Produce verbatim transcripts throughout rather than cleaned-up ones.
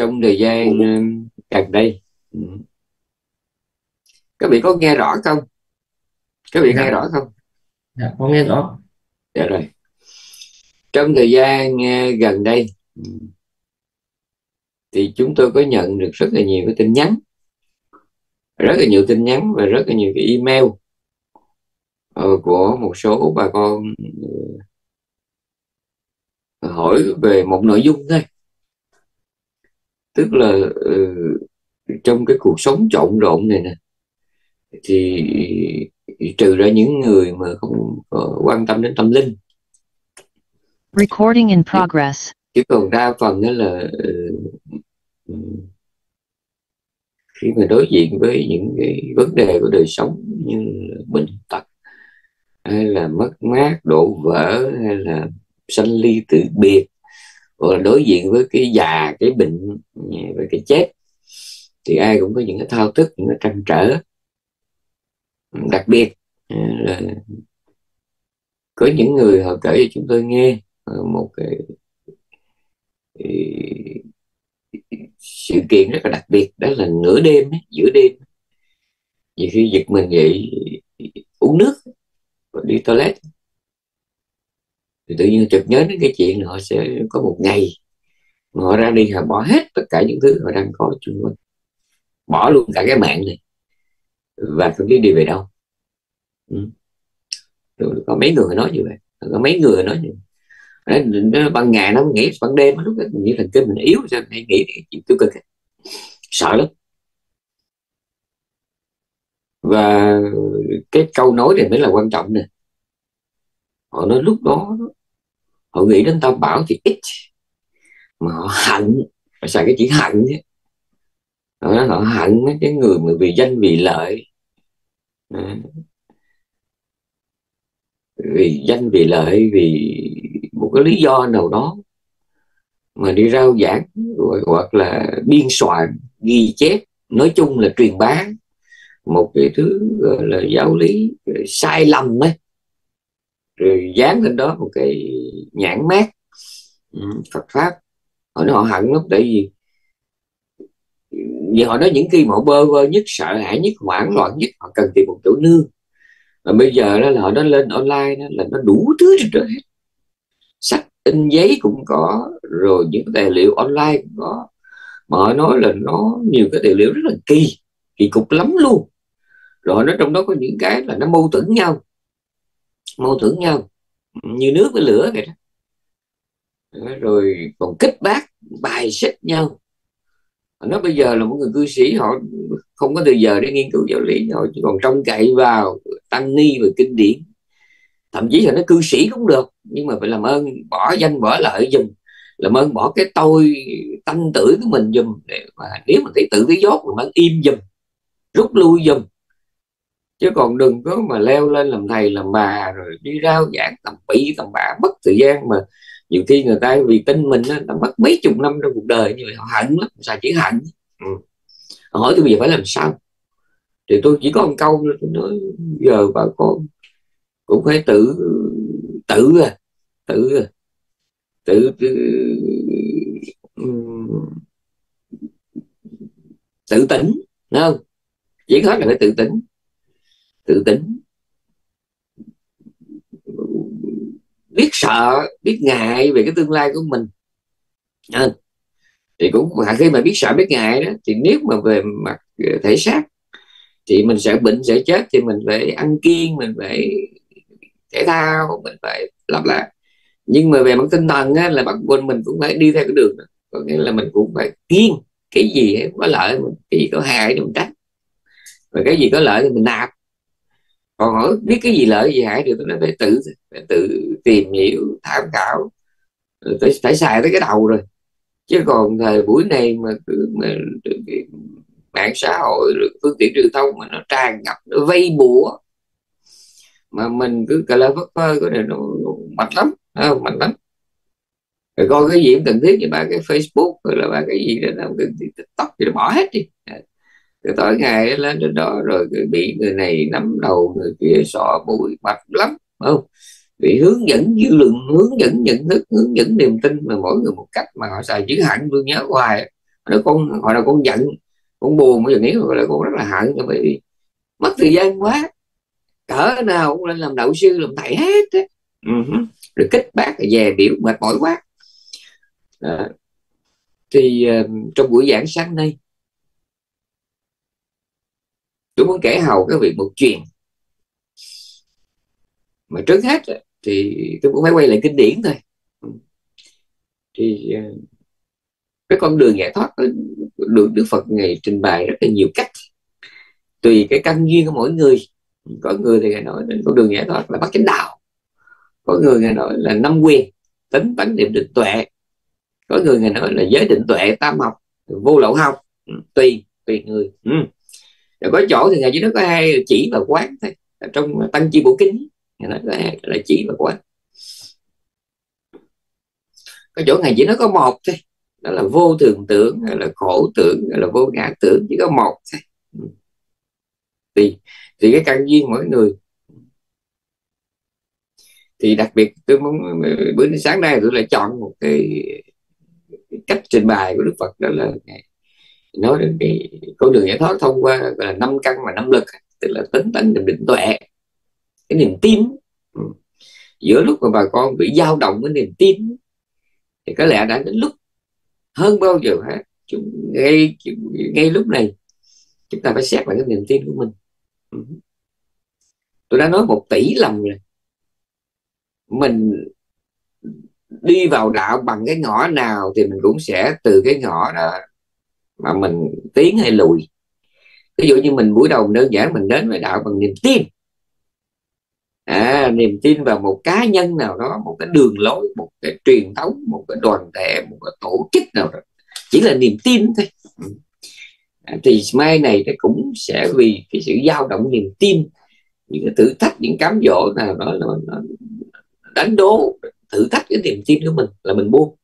trong thời gian uh, gần đây, ừ. Các vị có nghe rõ không? Các vị nghe Dạ, rõ không? dạ có nghe rõ. Dạ rồi. Trong thời gian uh, gần đây, ừ, thì chúng tôi có nhận được rất là nhiều cái tin nhắn, rất là nhiều tin nhắn và rất là nhiều cái email uh, của một số bà con uh, hỏi về một nội dung thôi. Tức là uh, trong cái cuộc sống trộn rộn này nè, thì trừ ra những người mà không có quan tâm đến tâm linh, Recording in progress. chứ còn đa phần đó là uh, khi mà đối diện với những cái vấn đề của đời sống như là bệnh tật, hay là mất mát đổ vỡ, hay là sanh ly tử biệt, hoặc là đối diện với cái già, cái bệnh và cái chết, thì ai cũng có những cái thao thức, những cái trăn trở. Đặc biệt là có những người họ kể cho chúng tôi nghe một cái sự kiện rất là đặc biệt, đó là nửa đêm, giữa đêm, nhiều khi giật mình dậy uống nước, đi toilet, thì tự nhiên chợt nhớ đến cái chuyện là họ sẽ có một ngày mà họ ra đi, họ bỏ hết tất cả những thứ họ đang có chung quanh, bỏ luôn cả cái mạng này, và không biết đi về đâu. Ừ. Rồi có mấy người nói như vậy, có mấy người nói như vậy. Đấy, ban ngày nó nghĩ, ban đêm lúc đó như thần kinh mình yếu, sao hay nghĩ cái chuyện tiêu cực ấy. Sợ lắm. Và cái câu nói này mới là quan trọng nè. Họ nói lúc đó họ nghĩ đến tam bảo thì ít, mà họ hận, họ xài cái chữ hận chứ. Họ nói họ hận mấy cái người mà vì danh vì lợi, à, vì danh vì lợi, vì một cái lý do nào đó mà đi rao giảng, hoặc là biên soạn ghi chép, nói chung là truyền bá một cái thứ gọi là giáo lý sai lầm ấy, rồi dán lên đó một cái nhãn mác, ừ, Phật pháp. Họ nói họ hận lắm, tại vì vì họ nói những khi mà họ bơ vơ nhất, sợ hãi nhất, hoảng loạn nhất, họ cần tìm một chỗ nương. Và bây giờ đó là họ nói lên online đó là nó đủ thứ trên trời hết, sách in giấy cũng có, rồi những tài liệu online cũng có, mà họ nói là nó nhiều cái tài liệu rất là kỳ, kỳ cục lắm luôn. Rồi nó trong đó có những cái là nó mâu thuẫn nhau, mâu thuẫn nhau như nước với lửa vậy đó. Rồi còn kích bác, bài xích nhau. Nó bây giờ là một người cư sĩ, họ không có thời giờ để nghiên cứu giáo lý, họ chỉ còn trông cậy vào tăng ni và kinh điển. Thậm chí là nó cư sĩ cũng được, nhưng mà phải làm ơn bỏ danh bỏ lợi dùm, làm ơn bỏ cái tôi tanh tử của mình dùm, để mà nếu mà thấy tự cái dốt thì bạn im dùm, rút lui dùm. Chứ còn đừng có mà leo lên làm thầy làm bà rồi đi rao giảng tầm bậy tầm bạ, mất thời gian. Mà nhiều khi người ta vì tin mình á, ta mất mấy chục năm trong cuộc đời như vậy, họ hận lắm, sao chỉ hận. Ừ. Họ hỏi tôi bây giờ phải làm sao, thì tôi chỉ có một câu, tôi nói giờ bà con cũng phải tự tự à, tự à, tự, tự tự tỉnh, đúng không? Chỉ có là phải tự tỉnh, tự tỉnh, biết sợ, biết ngại về cái tương lai của mình. À, thì cũng khi mà biết sợ biết ngại đó, thì nếu mà về mặt thể xác thì mình sợ bệnh sợ chết, thì mình phải ăn kiêng, mình phải thể thao, mình phải làm lại. Nhưng mà về mặt tinh thần á, là bắt buộc mình cũng phải đi theo cái đường đó. Có nghĩa là mình cũng phải kiêng, cái gì có lợi mình, cái gì có hại thì mình tránh, và cái gì có lợi thì mình nạp. Còn hỏi biết cái gì lợi gì hại thì tôi nói phải tự phải tự tìm hiểu, tham khảo, phải, phải xài tới cái đầu rồi. Chứ còn thời buổi này mà, mà mạng xã hội rồi phương tiện truyền thông mà nó tràn ngập, nó vây bùa, mà mình cứ cà lơ phất phơ, cái này nó, nó mạnh lắm, không? Mạnh lắm. Rồi coi cái gì cũng cần thiết, như ba cái Facebook rồi là ba cái gì đó nó cần thiết, TikTok thì nó bỏ hết đi. Rồi tối ngày lên trên đó rồi bị người này nắm đầu, người kia sọ mũi, mệt lắm, không? Bị hướng dẫn dư luận, hướng dẫn nhận thức, hướng dẫn niềm tin, mà mỗi người một cách, mà họ xài chữ hạnh tôi nhớ hoài. Nó con gọi là con giận, con buồn, bây giờ nếu gọi là con rất là hận, bởi vì mất thời gian quá, cỡ nào cũng lên làm đạo sư làm thầy hết á. Uh-huh. Rồi kích bác rồi về biểu mệt mỏi quá. Đó. Thì uh, trong buổi giảng sáng nay tôi muốn kể hầu các vị một chuyện, mà trước hết thì tôi cũng phải quay lại kinh điển thôi. Thì uh, cái con đường giải thoát được Đức Phật ngày trình bày rất là nhiều cách, tùy cái căn duyên của mỗi người. Có người thì ngài nói đến con đường giải thoát là bắt chánh đạo, có người ngài nói là năm quyền tính tánh niệm định tuệ, có người ngài nói là giới định tuệ tam học vô lậu học. Tùy tùy người. Ừ. Rồi có chỗ thì ngài chỉ nói có hai, chỉ và quán thôi. Trong Tăng Chi Bộ Kinh ngài nói có hai là chỉ và quán. Có chỗ ngài chỉ nói có một thôi, đó là vô thường tưởng, hay là khổ tưởng, hay là vô ngã tưởng, chỉ có một thôi. Thì thì cái căn duyên mỗi người. Thì đặc biệt tôi muốn bữa sáng nay tôi lại chọn một cái, cái cách trình bày của Đức Phật, đó là nói đến cái con đường giải thoát thông qua gọi là năm căn và năm lực, tức là tính tánh niệm định tuệ, cái niềm tin. Ừ. Giữa lúc mà bà con bị dao động với niềm tin thì có lẽ đã đến lúc hơn bao giờ hết, chúng ngay ngay lúc này chúng ta phải xét lại cái niềm tin của mình. Ừ. Tôi đã nói một tỷ lần rồi, mình đi vào đạo bằng cái ngõ nào thì mình cũng sẽ từ cái ngõ đó mà mình tiến hay lùi. Ví dụ như mình buổi đầu đơn giản mình đến với đạo bằng niềm tin, à, niềm tin vào một cá nhân nào đó, một cái đường lối, một cái truyền thống, một cái đoàn thể, một cái tổ chức nào đó, chỉ là niềm tin thôi. À, thì mai này nó cũng sẽ vì cái sự dao động niềm tin, những cái thử thách, những cám dỗ nào đó nó, nó đánh đố, thử thách cái niềm tin của mình là mình buông.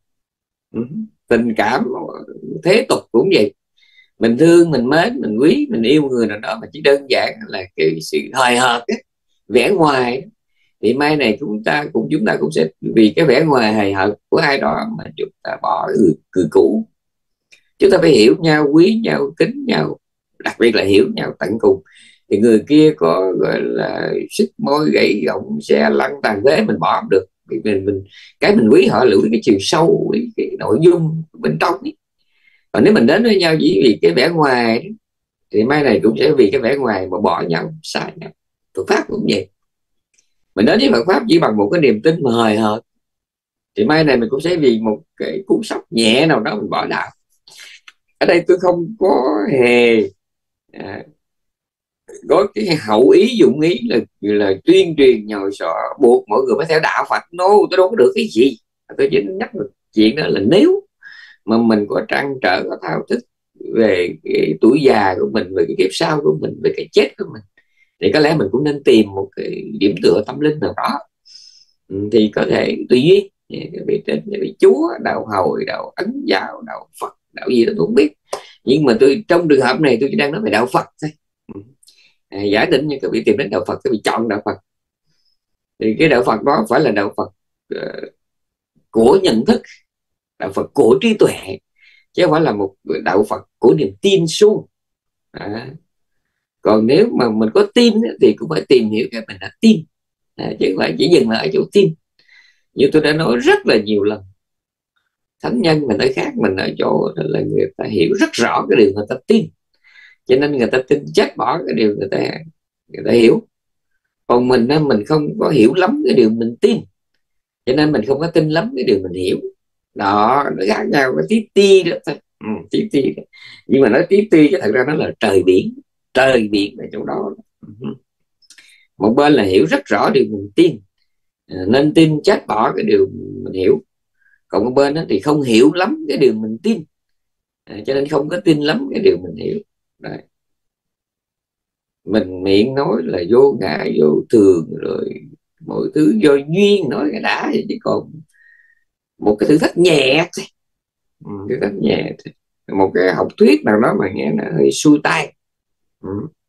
Ừ. Tình cảm thế tục cũng vậy, mình thương, mình mến, mình quý, mình yêu người nào đó mà chỉ đơn giản là cái sự hời hợt ấy, vẻ ngoài, thì mai này chúng ta cũng chúng ta cũng sẽ vì cái vẻ ngoài hời hợt của ai đó mà chúng ta bỏ người, người cũ. Chúng ta phải hiểu nhau, quý nhau, kính nhau, đặc biệt là hiểu nhau tận cùng. Thì người kia có gọi là sức môi gãy gọng xe lăn tàn thế mình bỏ không được, vì mình mình cái mình quý họ là quý cái chiều sâu, quý cái nội dung bên trong ấy. Còn nếu mình đến với nhau chỉ vì cái vẻ ngoài thì mai này cũng sẽ vì cái vẻ ngoài mà bỏ nhau, sai nhau. Phật pháp cũng vậy, mình đến với Phật pháp chỉ bằng một cái niềm tin mà hời hợt thì mai này mình cũng sẽ vì một cái cú sốc nhẹ nào đó mình bỏ đạo. Ở đây tôi không có hề à, có cái hậu ý dụng ý là là tuyên truyền nhồi sọ buộc mọi người phải theo đạo Phật. No, tôi đâu có được cái gì. Tôi chỉ nhắc được chuyện đó là nếu mà mình có trăn trở, có thao thức về cái tuổi già của mình, về cái kiếp sau của mình, về cái chết của mình, thì có lẽ mình cũng nên tìm một cái điểm tựa tâm linh nào đó. Ừ, thì có thể tùy duyên, cái vị trên, cái vị chúa, đạo Hồi, đạo Ấn giáo, đạo Phật, đạo gì đó tôi không biết, nhưng mà tôi trong trường hợp này tôi chỉ đang nói về đạo Phật thôi. À, giả định như các vị tìm đến đạo Phật, các vị chọn đạo Phật, thì cái đạo Phật đó phải là đạo Phật uh, của nhận thức, đạo Phật của trí tuệ, chứ không phải là một đạo Phật của niềm tin suông. À, còn nếu mà mình có tin thì cũng phải tìm hiểu cái mình đã tin, à, chứ không phải chỉ dừng lại ở chỗ tin. Như tôi đã nói rất là nhiều lần, thánh nhân mình nơi khác, mình ở chỗ là người ta hiểu rất rõ cái điều người ta tin, cho nên người ta tin chết bỏ cái điều người ta người ta hiểu. Còn mình mình không có hiểu lắm cái điều mình tin, cho nên mình không có tin lắm cái điều mình hiểu. Đó, nó khác nhau cái tí ti đó thôi. Ừ, tí ti đó. Nhưng mà nói tí ti chứ thật ra nó là trời biển, trời biển ở chỗ đó. Một bên là hiểu rất rõ điều mình tin, nên tin chết bỏ cái điều mình hiểu. Còn một bên đó thì không hiểu lắm cái điều mình tin, à, cho nên không có tin lắm cái điều mình hiểu. Đấy. Mình miệng nói là vô ngã vô thường rồi mọi thứ do duyên nói cái đã, chỉ còn một cái thử thách nhẹ thôi. Ừ, thử thách nhẹ thôi. Một cái học thuyết nào đó mà nghe nó hơi xuôi tai. Ừ.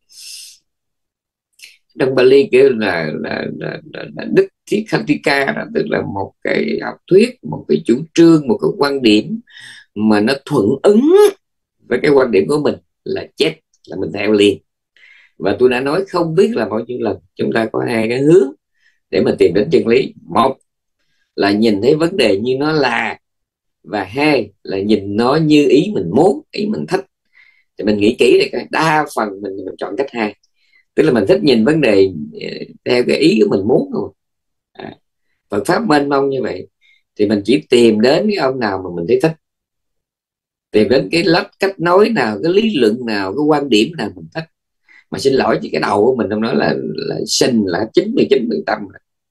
Trong Bali kêu là, là, là, là, là Đức Thiết Khatika đó, tức là một cái học thuyết, một cái chủ trương, một cái quan điểm, mà nó thuận ứng với cái quan điểm của mình là chết, là mình theo liền. Và tôi đã nói không biết là bao nhiêu lần, chúng ta có hai cái hướng để mà tìm đến chân lý. Một là nhìn thấy vấn đề như nó là, và hai là nhìn nó như ý mình muốn, ý mình thích. Thì mình nghĩ kỹ thì đa phần mình, mình chọn cách hai, tức là mình thích nhìn vấn đề theo cái ý của mình muốn thôi. à, Phật pháp mênh mông như vậy thì mình chỉ tìm đến cái ông nào mà mình thấy thích, tìm đến cái lách cách nói nào, cái lý luận nào, cái quan điểm nào mình thích. Mà xin lỗi chứ cái đầu của mình trong đó là, là sinh là chín mươi chín phần trăm,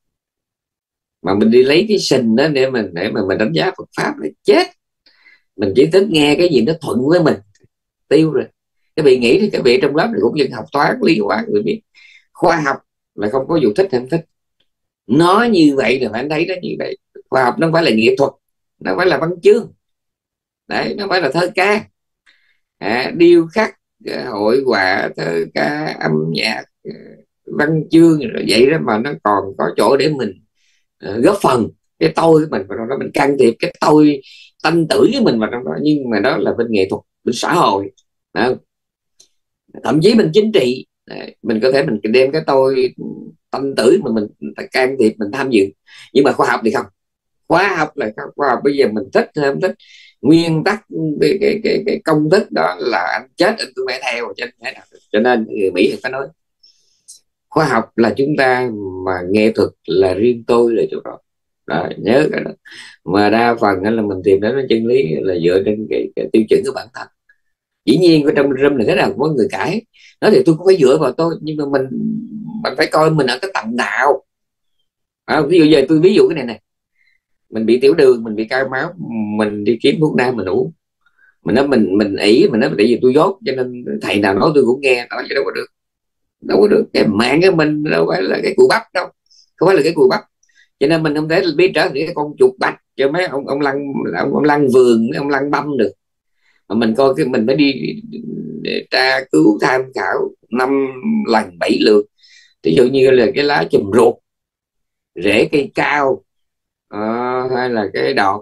mà mình đi lấy cái sinh đó để mình để mà mình đánh giá Phật pháp là chết. Mình chỉ thích nghe cái gì nó thuận với mình, tiêu rồi. Các vị nghĩ thì các vị trong lớp này cũng dân học toán lý hóa, người biết khoa học là không có vụ thích hay không thích, nó như vậy là phải thấy đó như vậy. Khoa học nó không phải là nghệ thuật, nó không phải là văn chương đấy, nó không phải là thơ ca, à, điêu khắc, hội họa, thơ ca, âm nhạc, văn chương rồi vậy đó, mà nó còn có chỗ để mình uh, góp phần cái tôi của mình vào trong đó, mình can thiệp cái tôi tanh tử với mình vào trong đó. Nhưng mà đó là bên nghệ thuật, bên xã hội, không? Thậm chí bên chính trị đấy, mình có thể mình đem cái tôi tâm tử mà mình can thiệp, mình tham dự. Nhưng mà khoa học thì không. Khoa học là không. Khoa học bây giờ mình thích hay không thích, nguyên tắc cái, cái, cái, cái công thức đó là anh chết anh cũng phải theo. Cho nên, cho nên người Mỹ thì phải nói khoa học là chúng ta, mà nghệ thuật là riêng tôi, là chỗ đó. Đó, nhớ cái đó. Mà đa phần là mình tìm đến chân lý là dựa trên cái, cái tiêu chuẩn của bản thân. Dĩ nhiên ở trong room này thế nào cũng có người cãi, nói thì tôi cũng phải dựa vào tôi, nhưng mà mình mình phải coi mình ở cái tầm nào. À, ví dụ giờ tôi ví dụ cái này này, mình bị tiểu đường, mình bị cao máu, mình đi kiếm thuốc nam mình uống, mình nói mình mình ỷ, mình nói tại vì tôi dốt cho nên thầy nào nói tôi cũng nghe, nói chứ đâu có được, đâu có được. Cái mạng của mình đâu phải là cái cùi bắp đâu, không phải là cái cùi bắp. Cho nên mình không thể biết trở thành cái con chuột bạch cho mấy ông ông lăng ông, ông lăng vườn, ông lăng băm được. Mà mình coi cái mình phải đi để tra cứu tham khảo năm lần bảy lượt. Ví dụ như là cái lá chùm ruột, rễ cây cao, uh, hay là cái đọt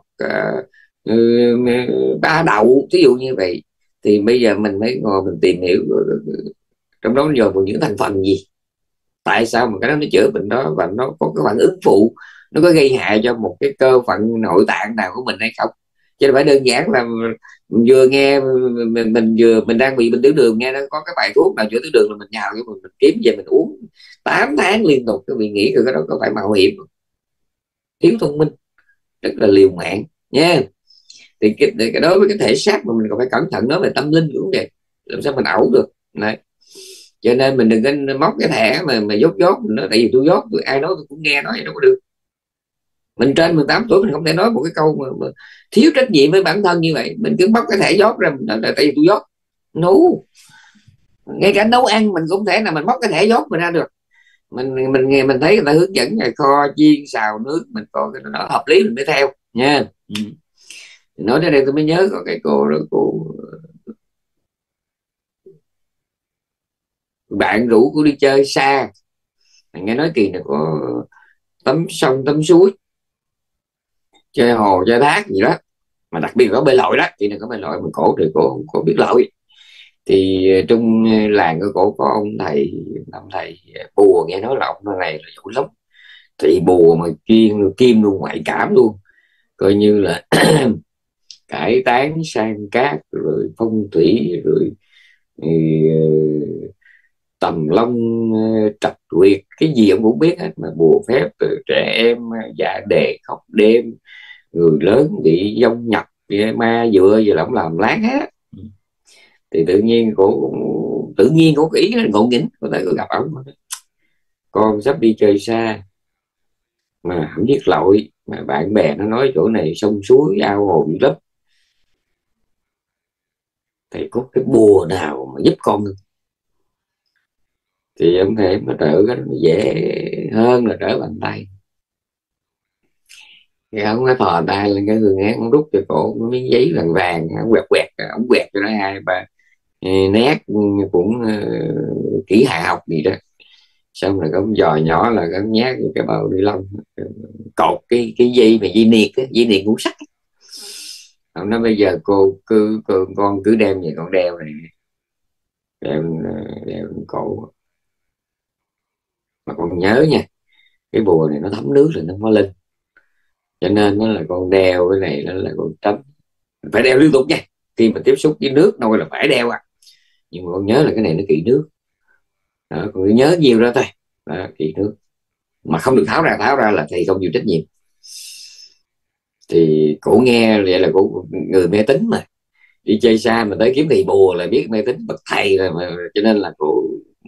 uh, ba đậu, ví dụ như vậy. Thì bây giờ mình mới ngồi mình tìm hiểu trong đó giờ còn những thành phần gì, tại sao mà cái đó nó chữa bệnh đó, và nó có cái phản ứng phụ, nó có gây hại cho một cái cơ phận nội tạng nào của mình hay không. Chứ không phải đơn giản là vừa nghe mình, mình vừa mình đang bị bệnh tiểu đường, nghe nó có cái bài thuốc nào chữa tiểu đường là mình nhào cho mình, mình kiếm về mình uống tám tháng liên tục. Các vị nghĩ cái đó có phải mạo hiểm không? Thiếu thông minh, rất là liều mạng nha. Thì cái, cái đối với cái thể xác mà mình còn phải cẩn thận, nói về tâm linh cũng vậy, làm sao mình ẩu được này. Cho nên mình đừng có móc cái thẻ mà mà dốt dốt mình nói tại vì tôi dốt, tôi ai nói tôi cũng nghe, nói vậy đâu có được. Mình trên mười tám tuổi mình không thể nói một cái câu mà, mà thiếu trách nhiệm với bản thân như vậy. Mình cứ bóc cái thẻ dốt ra mình nói là tại vì tôi dốt. No. Ngay cả nấu ăn mình cũng thể là mình bóc cái thẻ dốt mình ra được. Mình mình nghe mình thấy người ta hướng dẫn là kho chiên xào nước, mình coi cái nó hợp lý mình mới theo nha. Ừ. Nói đến đây tôi mới nhớ có cái cô đó, cô bạn rủ cô đi chơi xa, nghe nói kỳ này có tắm sông tắm suối, chơi hồ chơi thác gì đó, mà đặc biệt có bơi lội đó. Kỳ này có bơi lội, mình cổ thì cổ không có biết lội. Thì trong làng của cổ có ông thầy, ông thầy bùa, nghe nói là ông này là giỏi lắm, thì bùa mà kim kim luôn, ngoại cảm luôn, coi như là cải tán sang cát, rồi phong thủy, rồi ừ, tầm long trạch quyệt, cái gì ông cũng biết hết. Mà bùa phép từ trẻ em dạ đề khóc đêm, người lớn bị dông nhập ma dựa gì là ông làm láng hết. Thì tự nhiên cổ tự nhiên cổ ý ngộ nghĩnh, có thể có gặp ông, con sắp đi chơi xa mà không biết lội, mà bạn bè nó nói chỗ này sông suối ao hồ gì lắm, thì có cái bùa nào mà giúp con không? Thì ông thầy nó trợ cái nó dễ hơn là trở bàn tay. Thì ông có thò tay lên cái người án, ông rút cho cổ cái miếng giấy vàng vàng, ông quẹt quẹt, ông quẹt cho nó hai ba nét cũng uh, kỹ hạ học gì đó. Xong rồi ông dò nhỏ là ông nhát cái bao ni lông, cột cái cái dây mà dây niệt á, dây niệt ngũ sắc. Ông nói bây giờ cô cứ, cứ con cứ đem về con đeo này, đem đeo cổ, mà con nhớ nha, cái bùa này nó thấm nước là nó mới linh, cho nên nó là con đeo cái này, nó là con tránh, phải đeo liên tục nha, khi mà tiếp xúc với nước nôi là phải đeo à, nhưng mà con nhớ là cái này nó kỵ nước đó, con cứ nhớ nhiều ra thôi đó, kỵ nước, mà không được tháo ra, tháo ra là thầy không chịu trách nhiệm. Thì cổ nghe vậy là cổ người mê tín mà, đi chơi xa mà tới kiếm thầy bùa là biết mê tín bậc thầy rồi mà, cho nên là cổ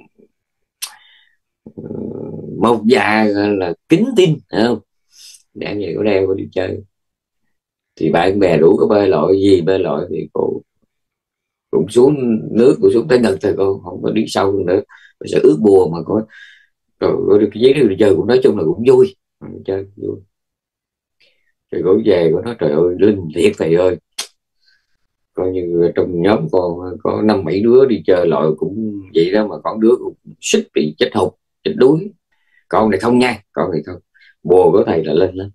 một già là kính tin, phải không, để vậy cổ đeo cổ đi chơi. Thì bạn bè đủ có bơi lội gì bơi lội thì cô cũng xuống nước, cũng xuống tới ngực thôi, cô không có đi sâu nữa, cô sẽ ướt bùa mà có, rồi được cái giấy đi chơi cũng nói chung là cũng vui, chơi vui. Rồi cô về cô nói trời ơi linh thiệt thầy ơi, coi như trong nhóm con có năm bảy đứa đi chơi lội cũng vậy đó, mà con đứa cũng suýt bị chết hụt, chết đuối, con này không nha, con này không, bùa của thầy là lên lắm.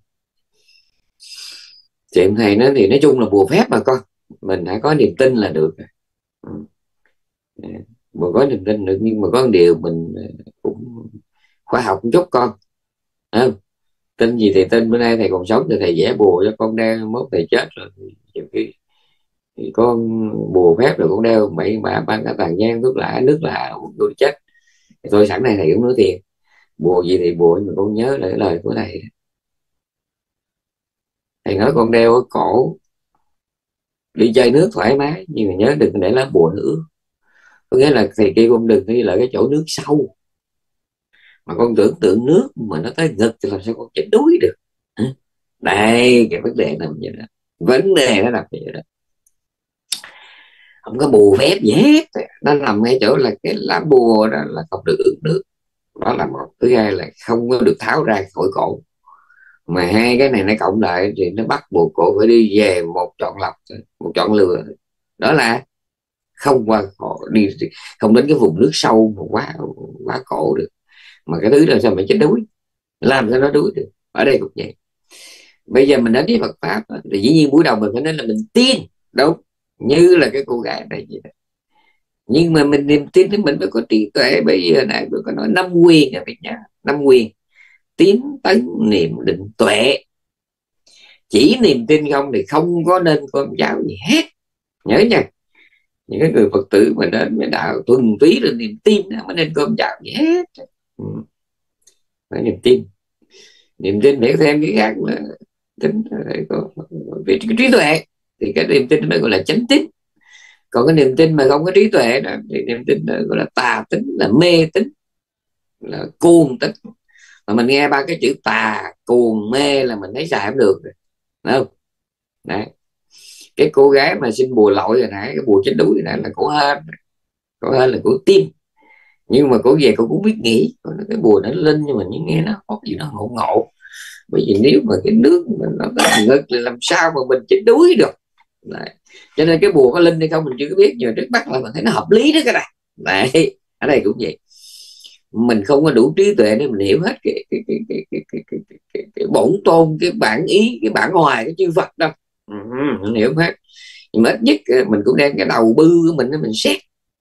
Thì em thầy nói thì nói chung là bùa phép mà con, mình hãy có niềm tin là được. Ừ. Mà có niềm tin được, nhưng mà có một điều mình cũng khoa học một chút con, không tin gì thì tin, bữa nay thầy còn sống thì thầy vẽ bùa cho con đeo, mốt thầy chết rồi thì, thì, thì con bùa phép rồi con đeo bảy bà ban cả tàn nhang thuốc lạ nước lạ tôi chết. Thì thôi sẵn này thầy cũng nói thiệt, bùa gì thì bùa, nhưng mà con nhớ lại lời của thầy. Thầy nói con đeo ở cổ đi chơi nước thoải mái, nhưng mà nhớ đừng để lá bùa nữa, có nghĩa là thầy kia con đừng đi lại cái chỗ nước sâu, mà con tưởng tượng nước mà nó tới ngực thì làm sao con chết đuối được. Hả? Đây cái vấn đề nằm vậy đó, vấn đề nó nằm vậy đó, không có bùa phép gì hết, nó nằm ngay chỗ là cái lá bùa đó là không được ướt nước, đó là một. Thứ hai là không có được tháo ra khỏi cổ, mà hai cái này nó cộng lại thì nó bắt buộc cổ phải đi về một chọn lọc, một chọn lựa, đó là không qua cổ đi, không đến cái vùng nước sâu mà quá quá cổ được, mà cái thứ là sao mà chết đuối, làm cho nó đuối được. Ở đây cũng vậy, bây giờ mình đến với Phật pháp thì dĩ nhiên buổi đầu mình phải nói là mình tin, đúng, như là cái cô gái này vậy đó. Nhưng mà mình niềm tin thì mình phải có trí tuệ, bây giờ này tôi có nói năm quyền à, nhá, năm quyền: tín tấn niệm định tuệ. Chỉ niềm tin không thì không có nên con giáo gì hết, nhớ nha. Những cái người Phật tử mà đến với đạo thuần túy là niềm tin mới nên cơm chào gì hết. Ừ. Phải niềm tin, niềm tin để thêm cái khác là tính có về cái trí tuệ, thì cái niềm tin mới gọi là chánh tín. Còn cái niềm tin mà không có trí tuệ đó thì niềm tin đó gọi là tà tính, là mê tín, là cuồng tín. Mà mình nghe ba cái chữ tà cuồng mê là mình thấy xài không được rồi, đúng không? Đấy. Cái cô gái mà xin bùa lội hồi nãy, cái bùa chết đuối này là cổ hên, cổ hên là cổ tim, nhưng mà cổ về cổ cũng biết nghĩ, cổ nói cái bùa nó linh, nhưng mà những nghe nó có gì nó ngộ ngộ, bởi vì nếu mà cái nước mình nó ngực thì làm sao mà mình chết đuối được. Đấy. Cho nên cái bùa có linh hay không mình chưa có biết, nhưng mà trước mắt là mình thấy nó hợp lý đó cái này. Đấy, ở đây cũng vậy, mình không có đủ trí tuệ để mình hiểu hết cái cái cái cái cái cái, cái, cái, cái, cái bổn tôn, cái bản ý, cái bản hoài cái chư Phật đâu. Ừ, mình hiểu hết, nhưng mà ít nhất mình cũng đem cái đầu bư của mình mình xét,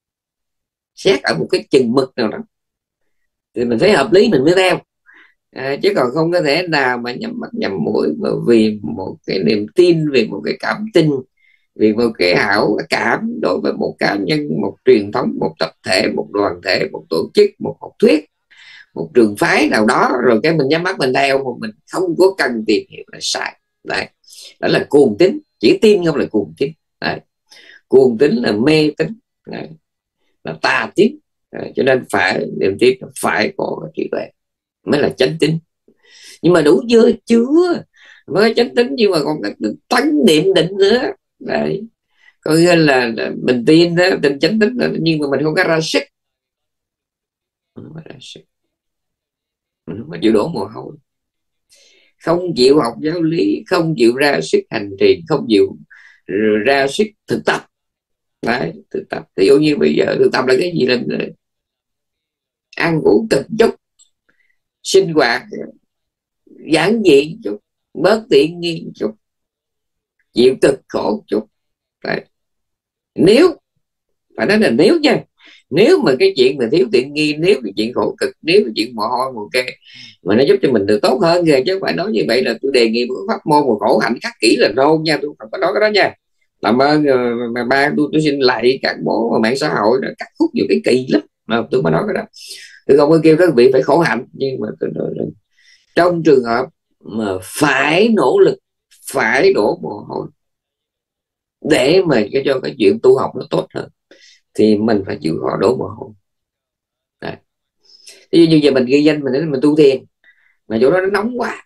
xét ở một cái chừng mực nào đó thì mình thấy hợp lý mình mới theo. À, chứ còn không có thể nào mà nhắm mắt nhắm mũi mà vì một cái niềm tin, vì một cái cảm tin, vì một cái hảo cảm đối với một cá nhân, một truyền thống, một tập thể, một đoàn thể, một tổ chức, một học thuyết, một trường phái nào đó, rồi cái mình nhắm mắt mình theo mà mình không có cần tìm hiểu là sai. Đấy, đó là cuồng tín, chỉ tin không là cuồng tín. Đấy. Cuồng tín là mê tín. Đấy. Là tà tín. Đấy. Cho nên phải niềm tin phải có trí tuệ mới là chánh tín. Nhưng mà đủ chưa? Chưa, mới chánh tín nhưng mà còn cái tấn niệm định nữa. Đấy, có nghĩa là, là mình tin đó, tin chánh tín đó, nhưng mà mình không có ra sức, mình không ra sức, mình không có chịu đổ mồ hôi, không chịu học giáo lý, không chịu ra sức hành trì, không chịu ra sức thực tập. Đấy, thực tập, ví dụ như bây giờ thực tập là cái gì, là ăn uống cực chút, sinh hoạt giản dị chút, bớt tiện nghi chút, chịu cực khổ một chút. Đấy. Nếu phải nói là nếu nha, nếu mà cái chuyện mà thiếu tiện nghi, nếu cái chuyện khổ cực, nếu cái chuyện mồ hôi một cái mà nó giúp cho mình được tốt hơn rồi, chứ không phải nói như vậy là tôi đề nghị một pháp môn một khổ hạnh khắc kỹ là đâu nha, tôi không có nói cái đó nha. Làm ơn mà ba tôi tôi xin lại các bố mà mạng xã hội nó cắt khúc nhiều cái kỳ lắm mà tôi mới nói cái đó. Tôi không có kêu các vị phải khổ hạnh, nhưng mà tôi nói là trong trường hợp mà phải nỗ lực, phải đổ mồ hôi để mà cho cái chuyện tu học nó tốt hơn, thì mình phải chịu khó đổ mồ hôi. Ví dụ như giờ mình ghi danh mình đến mình tu thiền mà chỗ đó nó nóng quá,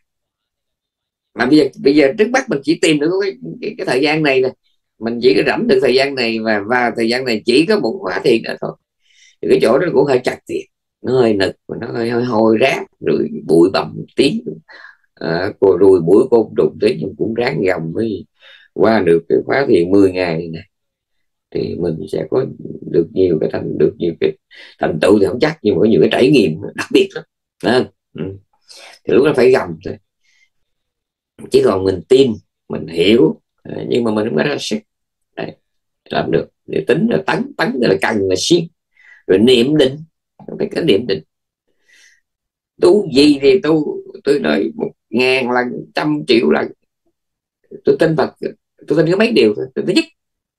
mà bây giờ bây giờ trước mắt mình chỉ tìm được cái, cái, cái thời gian này nè, mình chỉ có rảnh được thời gian này, và và thời gian này chỉ có một khóa thiền nữa thôi, thì cái chỗ đó cũng hơi chặt tiền, nó hơi nực, nó hơi hơi hôi rác, rồi bụi bặm tí, à, rồi mũi côn trùng tí, nhưng cũng ráng gồng mới qua được cái khóa thiền mười ngày này, thì mình sẽ có được nhiều cái thành được nhiều cái thành tựu thì không chắc, nhưng mà có nhiều cái trải nghiệm đặc biệt lắm. À, ừ. Thì lúc đó phải gồng thôi, chứ còn mình tin mình hiểu nhưng mà mình không có ra sức làm được. Để tính là tấn tấn là cần là siêng, rồi niệm định, phải có niệm định. Tu gì thì tu, tôi nói một ngàn lần, trăm triệu lần, tôi tin Phật, tôi tin có mấy điều thôi. Thứ nhất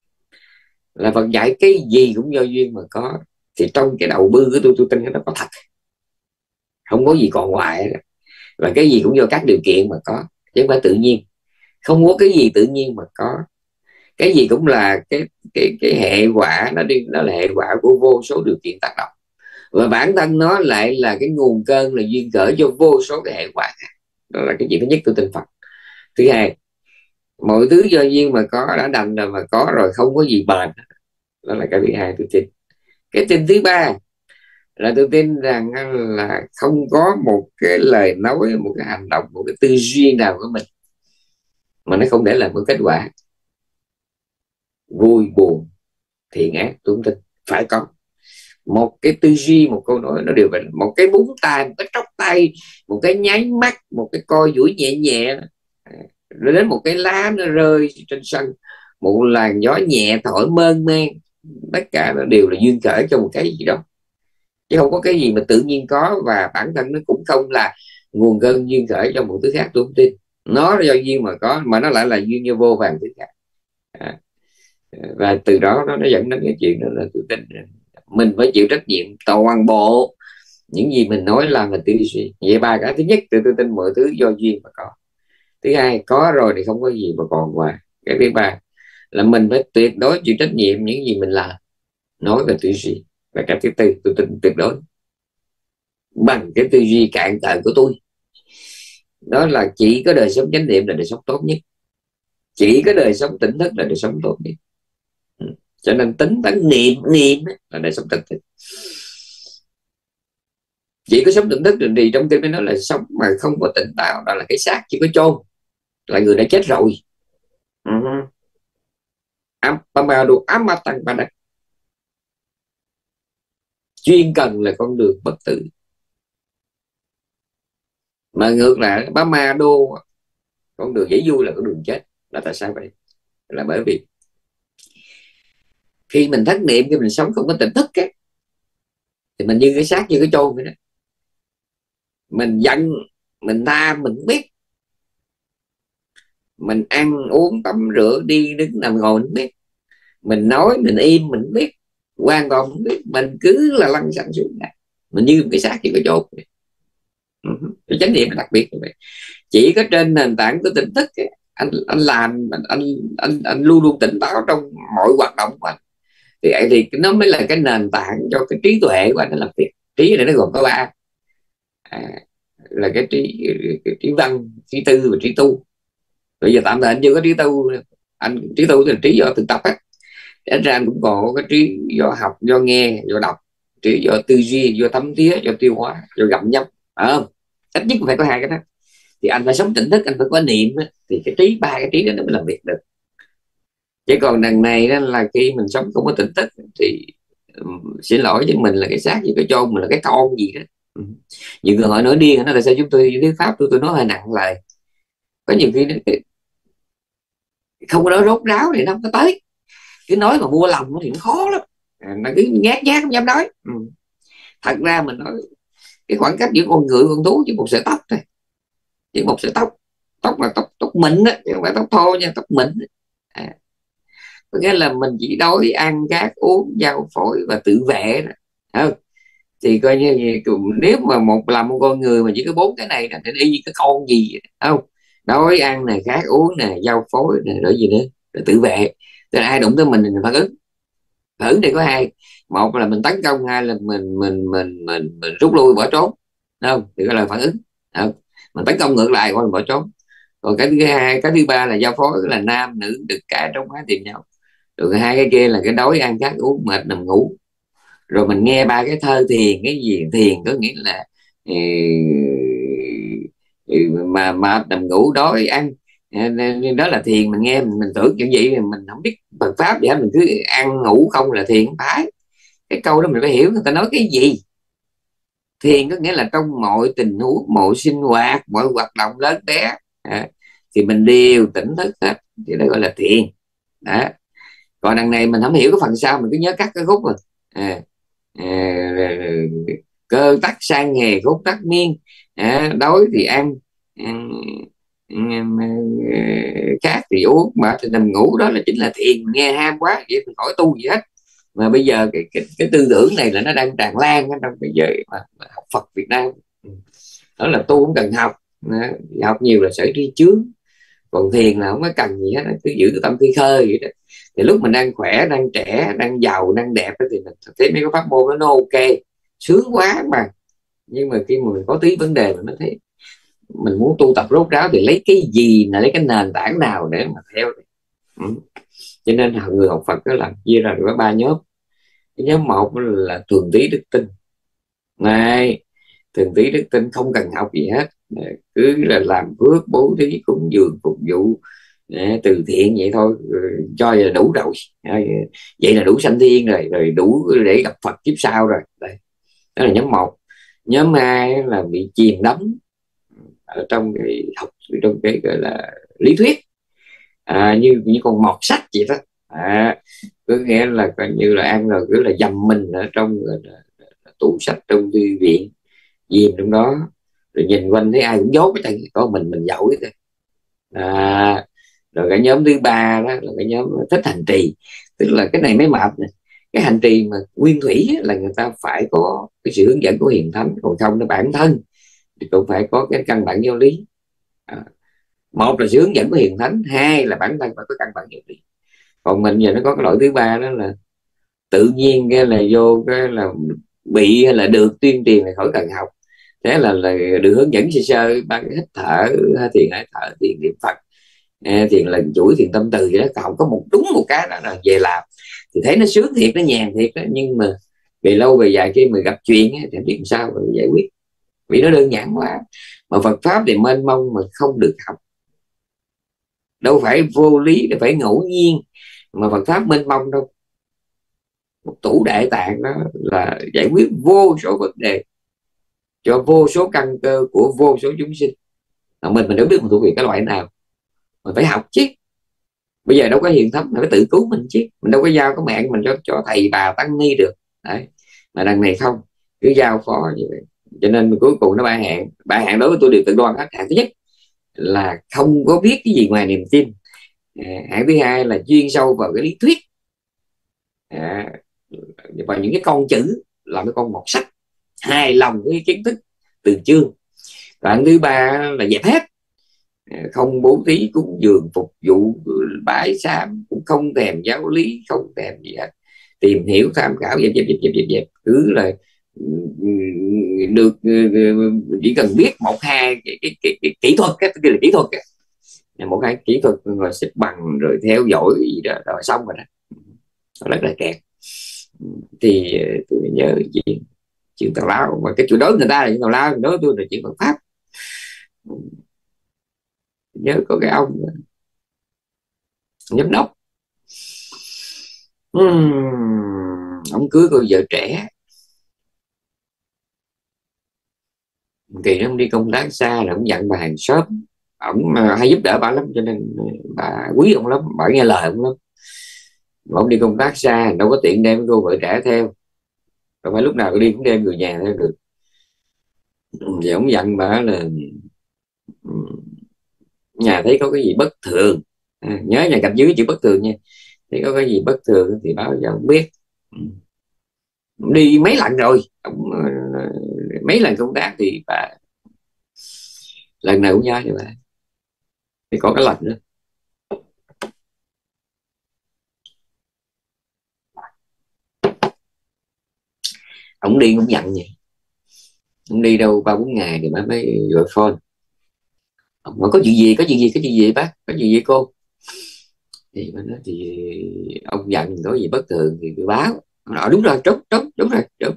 là Phật dạy cái gì cũng do duyên mà có, thì trong cái đầu bư của tôi tôi tin cái đó có thật, không có gì còn ngoài. Và cái gì cũng do các điều kiện mà có, chứ không phải tự nhiên. Không có cái gì tự nhiên mà có, cái gì cũng là cái cái cái hệ quả, nó đi nó là hệ quả của vô số điều kiện tác động, và bản thân nó lại là cái nguồn cơn, là duyên khởi cho vô số cái hệ quả. Đó là cái chuyện thứ nhất tôi tin Phật. Thứ hai, mọi thứ do duyên mà có, đã đành rồi mà có rồi, không có gì bền. Đó là cái thứ hai tôi tin. Cái tin thứ ba là tôi tin rằng là không có một cái lời nói, một cái hành động, một cái tư duy nào của mình mà nó không để lại một kết quả. Vui buồn thiện ác tôi không tin, phải có một cái tư duy, một câu nói, nó đều vậy. Một cái búng tay, một cái tróc tay, một cái nháy mắt, một cái coi duỗi nhẹ nhẹ, rồi đến một cái lá nó rơi trên sân, một làn gió nhẹ thổi mơn man, tất cả nó đều là duyên khởi cho một cái gì đó, chứ không có cái gì mà tự nhiên có, và bản thân nó cũng không là nguồn cơn duyên khởi cho một thứ khác. Tôi không tin. Nó do duyên mà có, mà nó lại là duyên như vô vàng thứ khác. À, và từ đó nó, nó dẫn đến cái chuyện đó là tôi tin mình phải chịu trách nhiệm toàn bộ những gì mình nói, làm là tư duy. Vậy ba cái: thứ nhất, tôi, tôi tin mọi thứ do duyên mà có. Thứ hai, có rồi thì không có gì mà còn qua. Cái thứ ba là mình phải tuyệt đối chịu trách nhiệm những gì mình làm, nói về tư duy. Và cái thứ tư, tôi tin tuyệt đối bằng cái tư duy cạn cợt của tôi, đó là chỉ có đời sống chánh niệm là đời sống tốt nhất, chỉ có đời sống tỉnh thức là đời sống tốt nhất. Cho nên tính tấn niệm niệm là đời sống tỉnh thức. Chỉ có sống tỉnh thức thì trong kinh mới nói là sống mà không có tỉnh táo, đó là cái xác chỉ có chôn, là người đã chết rồi. Uh-huh. Chuyên cần là con đường bất tử. Mà ngược lại bá ma đô, con đường dễ vui là con đường chết. Là tại sao vậy? Là bởi vì khi mình thất niệm, khi mình sống không có tỉnh thức ấy, thì mình như cái xác, như cái chôn vậy đó. Mình giận, mình tha, mình biết. Mình ăn uống tắm rửa đi đứng nằm ngồi mình biết. Mình nói, mình im mình biết, hoàn toàn không biết. Mình cứ là lăn xăng xuống này, mình như cái xác, như cái chôn. Cái chánh niệm là đặc biệt như vậy. Chỉ có trên nền tảng của tỉnh thức ấy, anh anh làm anh anh anh, anh luôn luôn tỉnh táo trong mọi hoạt động của anh, thì thì nó mới là cái nền tảng cho cái trí tuệ của anh nó làm việc. Trí này nó gồm có ba, à, là cái trí cái trí văn, trí tư và trí tu. Bây giờ tạm thời anh chưa có trí tu, anh trí tu thì trí do thực tập á, anh ra anh cũng còn có cái trí do học, do nghe, do đọc, trí do tư duy, do thấm thía, do tiêu hóa, do gặm nhấm, phải không? Ít nhất phải có hai cái đó. Thì anh phải sống tỉnh thức, anh phải có niệm á, thì cái trí, ba cái trí đó nó mới làm việc được. Chứ còn đằng này đó là khi mình sống không có tỉnh thức thì um, xin lỗi chứ mình là cái xác gì, cái chôn, mình là cái con gì đó. Um. Nhiều người hỏi nói điên, nó tại sao chúng tôi thuyết pháp tôi tôi nói hơi nặng lời. Có nhiều khi nó, không có nói rốt ráo thì nó không có tới. Cứ nói mà mua lòng thì nó khó lắm, nó cứ nhát nhát không dám nói. Ừ. Thật ra mình nói cái khoảng cách giữa con người và con thú chỉ một sợi tóc thôi, chỉ một sợi tóc. Tóc là tóc tóc mịn á, chứ không phải tóc thô nha, tóc mịn. À, có nghĩa là mình chỉ đói ăn cát uống giao phối và tự vệ đó. Không? Thì coi như nếu mà một làm một con người mà chỉ có bốn cái này thì y như cái con gì không, đói ăn này, khát uống này, giao phối này, rồi gì nữa, rồi tự vệ. Tức là ai đụng tới mình thì mình phản ứng. Phản ứng thì có hai: một là mình tấn công, hai là mình mình mình mình, mình rút lui bỏ trốn. Không, thì gọi là phản ứng. Không? Mình tấn công ngược lại hoặc mình bỏ trốn. Còn cái thứ hai, cái thứ ba là giao phối, là nam nữ được cả trong hóa tìm nhau. Rồi hai cái kia là cái đói ăn khát uống mệt nằm ngủ. Rồi mình nghe ba cái thơ thiền. Cái gì thiền có nghĩa là ừ, ừ, mà mà nằm ngủ đói ăn, đó là thiền. Mình nghe mình, mình tưởng kiểu gì, mình không biết Phật pháp vậy, mình cứ ăn ngủ không là thiền. Không phải. Cái câu đó mình phải hiểu người ta nói cái gì. Thiền có nghĩa là trong mọi tình huống, mọi sinh hoạt, mọi hoạt động lớn bé, à, thì mình đều tỉnh thức hết, thì đó gọi là thiền. Đó. Còn đằng này mình không hiểu cái phần sau, mình cứ nhớ cắt cái khúc rồi. À, à, cơ tắc sang nghề khúc tắc miên, à, đói thì ăn, à, khát thì uống, mà thì nằm ngủ, đó là chính là thiền. Nghe ham quá vậy mình khỏi tu gì hết. Mà bây giờ cái, cái, cái tư tưởng này là nó đang tràn lan trong bây giờ mà, mà học Phật Việt Nam. Đó là tu không cần học, học nhiều là sẽ tri chướng. Còn thiền là không có cần gì hết, cứ giữ cái tâm khi khơi vậy đó. Thì lúc mình đang khỏe, đang trẻ, đang giàu, đang đẹp thì mình thấy mấy cái pháp môn đó nó ok, sướng quá mà. Nhưng mà khi mà mình có tí vấn đề mình mới thấy mình muốn tu tập rốt ráo thì lấy cái gì, là lấy cái nền tảng nào để mà theo. Ừ. Cho nên người học Phật đó làm chia ra được có ba nhóm. Cái nhóm một là thường tí đức tin. Này, thường tí đức tin không cần học gì hết, cứ là làm phước, bố thí, cúng dường, phục vụ, từ thiện vậy thôi, cho vậy là đủ rồi. Vậy là đủ sanh thiên rồi, rồi đủ để gặp Phật kiếp sau rồi. Đây, đó là nhóm một. Nhóm hai là bị chìm đắm ở trong cái học, trong cái gọi là lý thuyết, à, như như con mọt sách vậy đó. À, có nghĩa là coi như là ăn rồi cứ là dầm mình ở trong tủ sách, trong thư viện, chìm trong đó, rồi nhìn quanh thấy ai cũng dốt cái tay, có mình mình giỏi thôi. À, rồi cái nhóm thứ ba đó là cái nhóm thích hành trì. Tức là cái này mới mập này. Cái hành trì mà nguyên thủy là người ta phải có cái sự hướng dẫn của hiền thánh, còn không nó bản thân thì cũng phải có cái căn bản giáo lý. À, một là sự hướng dẫn của hiền thánh, hai là bản thân phải có căn bản giáo lý. Còn mình giờ nó có cái loại thứ ba đó là tự nhiên, cái là vô cái là bị hay là được tuyên truyền là khỏi cần học. Thế là, là được hướng dẫn sơ sơ ban hít thở, thiền hải thở, thiền niệm Phật, thiền lần chuỗi, thiền tâm từ vậy đó. Còn có một đúng một cái đó là về làm thì thấy nó sướng thiệt, nó nhàn thiệt đó. Nhưng mà về lâu về dài khi mà gặp chuyện thì không biết làm sao mà giải quyết, vì nó đơn giản quá. Mà Phật pháp thì mênh mông mà không được học, đâu phải vô lý, đâu phải ngẫu nhiên mà Phật pháp mênh mông đâu. Một tủ đại tạng đó là giải quyết vô số vấn đề cho vô số căn cơ của vô số chúng sinh. Mà mình mình đâu biết mình thuộc về cái loại nào, mình phải học chứ. Bây giờ đâu có hiền thánh, mình phải tự cứu mình chứ. Mình đâu có giao cái mạng mình cho cho thầy bà tăng ni được. Đấy. Mà đằng này không, cứ giao phó như vậy. Cho nên cuối cùng nó ba hạng. Ba hạng đối với tôi đều tự đoan hết. Hạng thứ nhất là không có biết cái gì ngoài niềm tin. À, hạng thứ hai là chuyên sâu vào cái lý thuyết, à, và những cái con chữ, làm cái con một sách, hài lòng với kiến thức từ chương. Đoạn thứ ba là dẹp hết, không bố thí, cúng dường, phục vụ, bái sám, cũng không thèm giáo lý, không thèm gì hết, tìm hiểu tham khảo, dẹp dẹp dẹp dẹp dẹp, dẹp. Cứ là được, chỉ cần biết một hai cái, cái, cái, cái kỹ thuật, cái, cái là kỹ thuật kìa. Một hai kỹ thuật rồi xếp bằng rồi theo dõi gì đó rồi xong rồi đó, rất là kẹt. Thì tôi nhớ chuyện chuyện tào lao, mà cái chuyện đối người ta là chuyện tào lao, đối tôi là chuyện Phật pháp. Nhớ có cái ông giám đốc, uhm, ông cưới cô vợ trẻ, thì ông đi công tác xa là ông dặn bà hàng xóm ổng hay giúp đỡ bà lắm, cho nên bà quý ông lắm, bà nghe lời ông lắm. Mà ông đi công tác xa đâu có tiện đem cô vợ trẻ theo, đâu phải lúc nào đi cũng đem người nhà theo được. Thì ông dặn bà là nhà thấy có cái gì bất thường, à, nhớ nhà cạnh dưới chữ bất thường nha, thấy có cái gì bất thường thì báo cho ông biết. Đi mấy lần rồi ông, mấy lần công tác thì bà lần nào cũng nhớ như vậy. Thì có cái lần nữa ông đi cũng dặn vậy, ông đi đâu ba bốn ngày thì bà mới gọi phone. Ông nói có chuyện gì, có chuyện gì, có chuyện gì bác, có chuyện gì cô, thì bà nói thì ông dặn có gì bất thường thì tôi báo. Ông nói đúng rồi, trúng trúng đúng rồi trúng.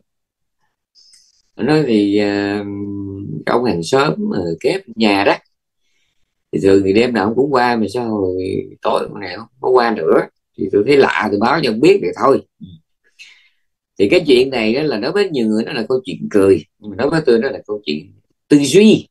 Ông nói thì uh, ông hàng xóm uh, kép nhà đó thì thường thì đêm nào ông cũng qua, mà sao rồi tối hôm nào không có qua nữa, thì tôi thấy lạ tôi báo cho ông biết vậy thôi. Thì cái chuyện này đó là đối với nhiều người nó là câu chuyện cười, nhưng mà đối với tôi nó là câu chuyện tư duy.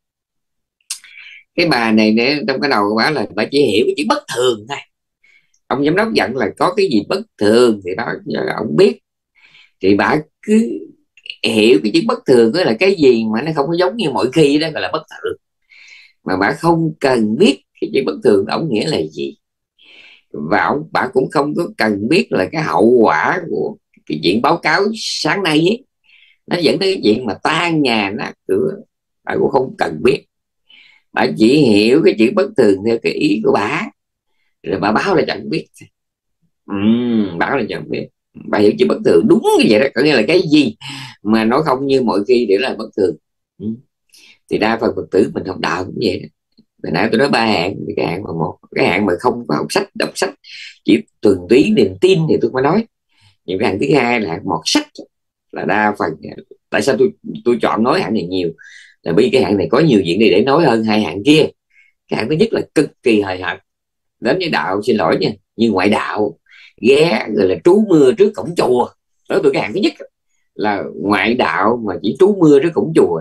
Cái bà này nè, trong cái đầu của bà là bà chỉ hiểu cái chữ bất thường thôi. Ông giám đốc dặn là có cái gì bất thường thì đó ông biết, thì bà cứ hiểu cái chữ bất thường đó là cái gì mà nó không có giống như mọi khi, đó gọi là bất thường. Mà bà không cần biết cái chữ bất thường đó ông nghĩa là gì, và ông bà cũng không có cần biết là cái hậu quả của cái chuyện báo cáo sáng nay ấy, nó dẫn tới cái chuyện mà tan nhà nát cửa. Bà cũng không cần biết, bà chỉ hiểu cái chữ bất thường theo cái ý của bà, rồi bà báo là chẳng biết. Ừ, báo là chẳng biết. Bà hiểu chữ bất thường đúng như vậy đó, có nghĩa là cái gì mà nó không như mọi khi để là bất thường. Ừ. Thì đa phần Phật tử mình học đạo cũng vậy đó. Hồi nãy tôi nói ba hạng, thì cái hạng mà một, cái hạng mà không có học sách, đọc sách chỉ thuần túy niềm tin thì tôi mới nói. Nhưng cái hạng thứ hai là hạng một sách, là đa phần. Tại sao tôi tôi chọn nói hạng này nhiều, là vì cái hạng này có nhiều chuyện đi để nói hơn hai hạng kia. Cái hạng thứ nhất là cực kỳ hời hợt, đến với đạo xin lỗi nha, như ngoại đạo ghé rồi là trú mưa trước cổng chùa. Đó, tôi cái hạng thứ nhất là ngoại đạo mà chỉ trú mưa trước cổng chùa.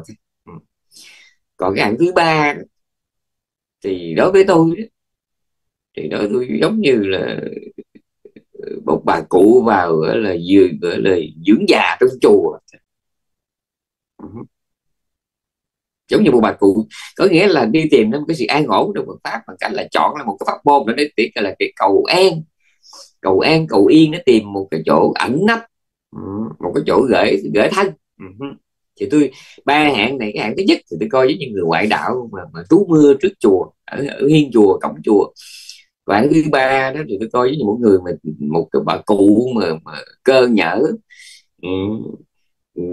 Còn cái hạng thứ ba thì đối với tôi thì đối với tôi giống như là một bà cụ vào gọi là vừa gọi là dưỡng già trong chùa, giống như một bà cụ, có nghĩa là đi tìm đến một cái sự an ổn trong Phật pháp bằng cách là chọn là một cái pháp môn để để là cái cầu an, cầu an cầu yên, để tìm một cái chỗ ẩn nấp, một cái chỗ gửi gửi thân. Thì tôi ba hạng này, cái hạng thứ nhất thì tôi coi với những người ngoại đạo mà, mà trú mưa trước chùa, ở, ở hiên chùa cổng chùa. Và hạng thứ ba đó thì tôi coi với một người mà một cái bà cụ mà, mà cơ nhở, ừ, ừ,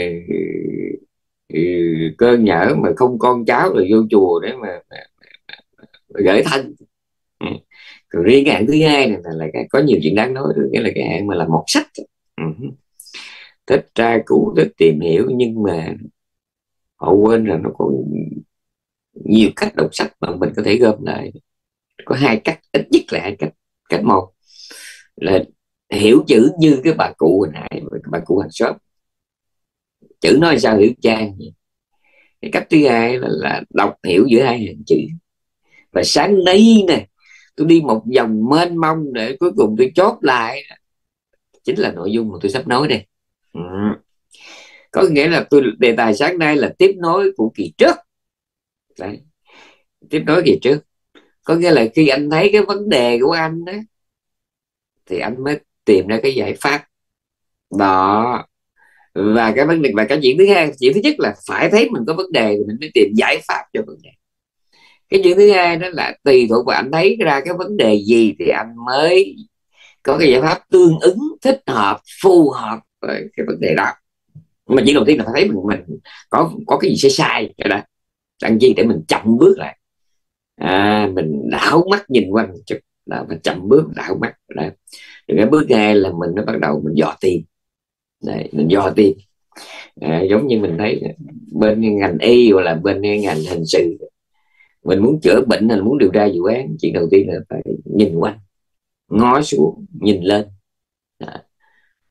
ừ, cơ nhở mà không con cháu rồi vô chùa để mà, mà, mà gửi thân. Ừ. Còn riêng cái hạng thứ hai này là, là cái, có nhiều chuyện đáng nói, nghĩa là cái hạng mà là một sách. Ừ. Thích tra cứu, thích tìm hiểu, nhưng mà họ quên rằng nó có nhiều cách đọc sách mà mình có thể gom lại. Có hai cách, ít nhất là hai cách. Cách một là hiểu chữ như cái bà cụ hồi nãy, bà cụ hàng xóm, chữ nói sao hiểu trang. Cái cách thứ hai là, là đọc hiểu giữa hai hàng chữ. Và sáng nay nè tôi đi một vòng mênh mông để cuối cùng tôi chốt lại chính là nội dung mà tôi sắp nói đây. Ừ. Có nghĩa là tôi đề tài sáng nay là tiếp nối của kỳ trước. Đấy. Tiếp nối kỳ trước có nghĩa là khi anh thấy cái vấn đề của anh đó, thì anh mới tìm ra cái giải pháp đó. Và cái vấn đề, và cái chuyện thứ hai, chuyện thứ nhất là phải thấy mình có vấn đề thì mình mới tìm giải pháp cho vấn đề. Cái chuyện thứ hai đó là tùy thuộc vào anh thấy ra cái vấn đề gì thì anh mới có cái giải pháp tương ứng, thích hợp, phù hợp với cái vấn đề đó. Mà chuyện đầu tiên là phải thấy mình mình có có cái gì sai sai cái đó, đăng chi để mình chậm bước lại, à, mình đảo mắt nhìn quanh một chút, là mình chậm bước đảo mắt đó. Rồi cái bước hai là mình nó bắt đầu mình dò tìm. Đấy, mình dò tìm, à, giống như mình thấy bên ngành y hoặc là bên ngành hình sự, mình muốn chữa bệnh hay là muốn điều tra vụ án, chuyện đầu tiên là phải nhìn quanh, ngó xuống nhìn lên, à,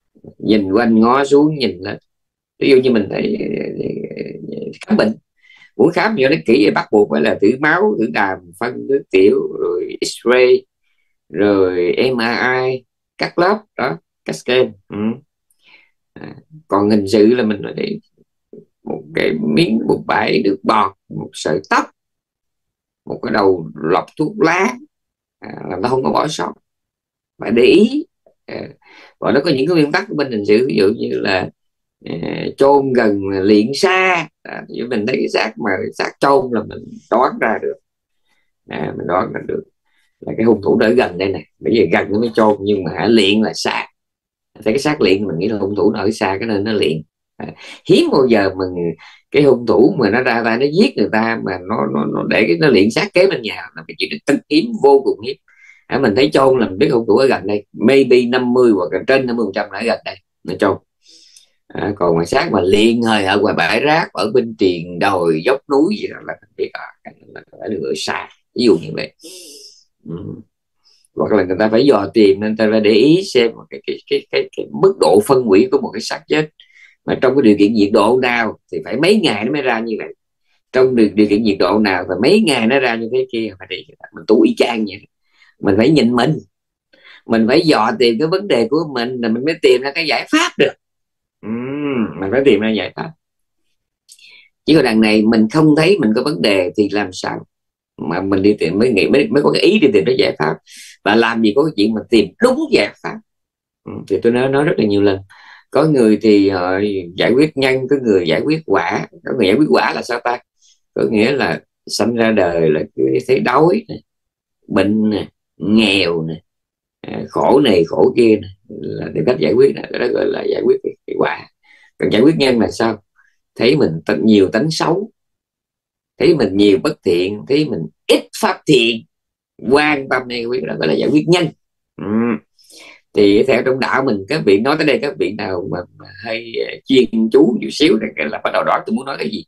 nhìn quanh ngó xuống nhìn lên. Ví dụ như mình thấy khám bệnh, Muốn khám cho nó kỹ thì bắt buộc phải là thử máu, thử đàm, phân nước tiểu, rồi X-ray, rồi em rờ i, cắt lớp đó, cắt scan. Ừ. À, còn hình sự là mình nói để một cái miếng bột bãi nước bọt, một sợi tóc, một cái đầu lọc thuốc lá, à, là nó không có bỏ sót, phải để ý. À, và nó có những cái nguyên tắc của bên hình sự, ví dụ như là à, chôn gần liệng xa. À, mình thấy cái xác mà xác chôn là mình đoán ra được, à, mình đoán ra được là cái hung thủ đã ở gần đây này, bởi vì gần nó mới chôn, nhưng mà hả liệng là xa. Thấy cái xác liệng mình nghĩ là hung thủ nó ở xa, cái nên nó liệng. À, hiếm bao giờ mà cái hung thủ mà nó ra tay nó giết người ta mà nó nó, nó để cái nó liệng xác kế bên nhà, nó phải chịu được rất hiếm, vô cùng hiếm. À, mình thấy chôn là mình biết hung thủ ở gần đây, maybe năm mươi hoặc là trên năm mươi phần trăm là ở gần đây nó chôn. À, còn mà xác mà liệng hơi ở ngoài bãi rác, ở bên triền đồi dốc núi gì đó là mình biết à, là phải được ở xa, ví dụ như vậy. Ừ. Hoặc là người ta phải dò tìm, nên ta phải để ý xem cái, cái, cái, cái, cái mức độ phân hủy của một cái xác chết, mà trong cái điều kiện nhiệt độ nào thì phải mấy ngày nó mới ra như vậy, trong điều, điều kiện nhiệt độ nào và mấy ngày nó ra như thế kia. Phải để mình tu y chang vậy. Mình phải nhìn mình mình phải dò tìm cái vấn đề của mình, là mình mới tìm ra cái giải pháp được. uhm, mình phải tìm ra giải pháp. Chứ còn đằng này mình không thấy mình có vấn đề thì làm sao mà mình đi tìm, mới nghĩ mới, mới có cái ý đi tìm cái giải pháp. Và làm gì có cái chuyện mà tìm đúng giải pháp. Ừ, thì tôi nói nói rất là nhiều lần, có người thì họ giải quyết nhân, có người giải quyết quả. Có người giải quyết quả là sao ta? Có nghĩa là sanh ra đời là cứ thấy đói này, bệnh này, nghèo này, khổ này khổ kia này, là tìm cách giải quyết này. Đó gọi là giải quyết cái, cái quả. Còn giải quyết nhân là sao? Thấy mình nhiều tánh xấu, thấy mình nhiều bất thiện, thấy mình ít pháp thiện, quan tâm này, quyết đó gọi là giải quyết nhân. Ừ. Thì theo trong đạo mình, các vị nói tới đây, các vị nào mà, mà hay chuyên chú chút xíu thì là bắt đầu đoán tôi muốn nói cái gì.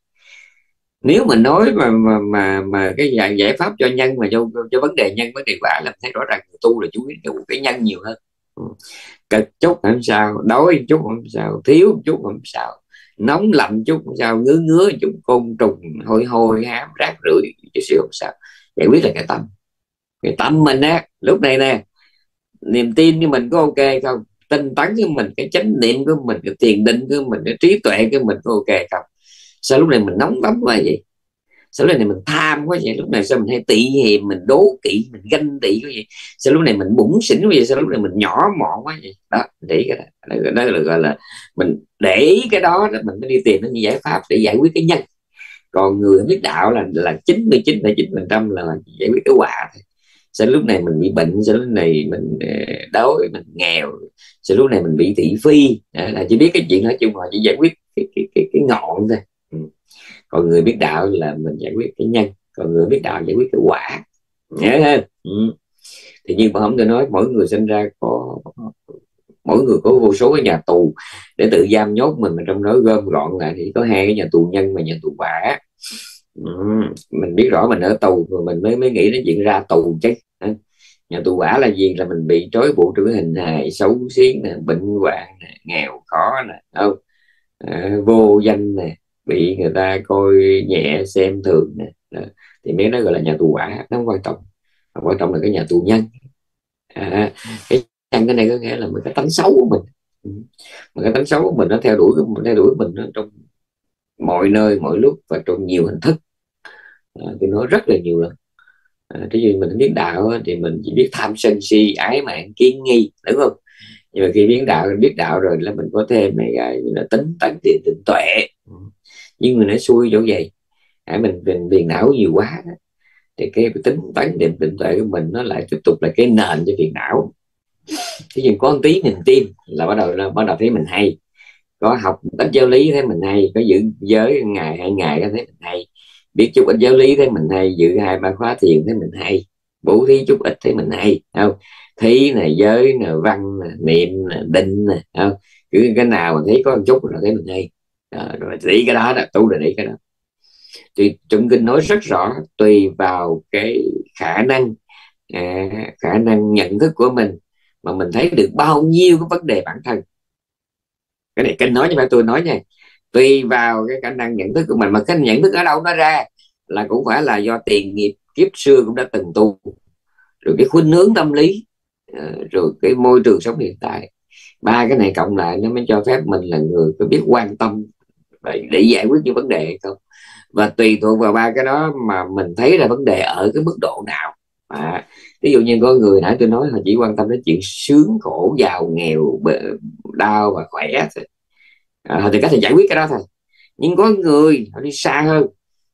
Nếu mà nói mà mà mà, mà cái giải, giải pháp cho nhân, mà cho, cho vấn đề nhân, vấn đề quả, là thấy rõ ràng người tu là chú ý cái, cái nhân nhiều hơn. Ừ. Cực chút không sao, đói chút không sao, thiếu chút không sao, nóng lạnh chút không sao, ngứa ngứa chút, côn trùng hôi hôi hám rác rưởi chút xíu không sao. Giải quyết là cái tâm. Cái tâm mình á, lúc này nè, niềm tin của mình có ok không, tinh tấn của mình, cái chánh niệm của mình, cái thiền định của mình, cái trí tuệ của mình có ok không? Sao lúc này mình nóng nóng quá vậy? Sao lúc này mình tham quá vậy? Lúc này sao mình hay tị hiềm, mình đố kỵ, mình ganh tị quá vậy? Sao lúc này mình bủn xỉn quá vậy? Sao lúc này mình nhỏ mọn quá vậy? Đó, để cái đó, đó, đó là gọi là mình để ý cái đó, đó mình mới đi tìm những giải pháp để giải quyết cái nhân. Còn người biết đạo là là chín mươi chín phẩy chín phần trăm là giải quyết cái quả thôi. Sao lúc này mình bị bệnh, sao lúc này mình đói, mình nghèo, sao lúc này mình bị thị phi, là chỉ biết cái chuyện nói chung là chỉ giải quyết cái cái cái, cái ngọn thôi. Ừ. Còn người biết đạo là mình giải quyết cái nhân, còn người biết đạo giải quyết cái quả. Nhớ không? Ừ. Thì như mà không tôi nói, mỗi người sinh ra có mỗi người có vô số cái nhà tù để tự giam nhốt mình, mà trong đó gom gọn lại thì có hai cái nhà tù nhân và nhà tù quả. Ừ. Mình biết rõ mình ở tù rồi mình mới mới nghĩ đến chuyện ra tù chứ. Nhà tù quả là gì? Là mình bị trói buộc trong cái hình hài xấu xí nè, bệnh hoạn nè, nghèo khó nè, không à, vô danh nè, bị người ta coi nhẹ xem thường nè. Đó. Thì mấy đó gọi là nhà tù quả, nó không quan trọng. Không quan trọng là cái nhà tù nhân. À, cái nhân cái này có nghĩa là một cái tánh xấu của mình. Ừ. Mà cái tánh xấu của mình nó theo đuổi mình theo đuổi mình nó trong mọi nơi mọi lúc và trong nhiều hình thức. À, tôi nói rất là nhiều lần. À, cái gì mình biết đạo thì mình chỉ biết tham sân si ái mạng kiến nghi, đúng không? Nhưng mà khi biết đạo biết đạo rồi là mình có thêm này cái là tính tấn tiền định tuệ. Nhưng mình nói xui chỗ vậy. À, mình mình phiền não nhiều quá đó. Thì cái tính tấn định định tuệ của mình nó lại tiếp tục là cái nền cho phiền não. Thế nhưng có một tí mình tin là bắt đầu là bắt đầu thấy mình hay, có học ít giáo lý thấy mình hay, có giữ giới ngày hai ngày thấy mình hay, biết chút ít giáo lý thấy mình hay, giữ hai ba khóa thiền thấy mình hay, bố thí chút ít thấy mình hay, không? Thí này, giới nè, văn nè, niệm nè, định nè, không? Cứ cái nào mà thấy có một chút là thấy mình hay. À, rồi để cái đó là tu, là để cái đó. Thì trong kinh nói rất rõ, tùy vào cái khả năng à, khả năng nhận thức của mình mà mình thấy được bao nhiêu cái vấn đề bản thân. Cái này kinh nói chứ phải tôi nói nha. tùy vào cái khả năng nhận thức của mình, mà cái nhận thức ở đâu nó ra là cũng phải là do tiền nghiệp kiếp xưa cũng đã từng tu, rồi cái khuynh hướng tâm lý, rồi cái môi trường sống hiện tại. Ba cái này cộng lại nó mới cho phép mình là người có biết quan tâm để, để giải quyết những vấn đề hay không. Và tùy thuộc vào ba cái đó mà mình thấy là vấn đề ở cái mức độ nào. À, ví dụ như có người nãy tôi nói họ chỉ quan tâm đến chuyện sướng khổ giàu nghèo đau và khỏe thôi, à, thì có thể giải quyết cái đó thôi. Nhưng có người họ đi xa hơn,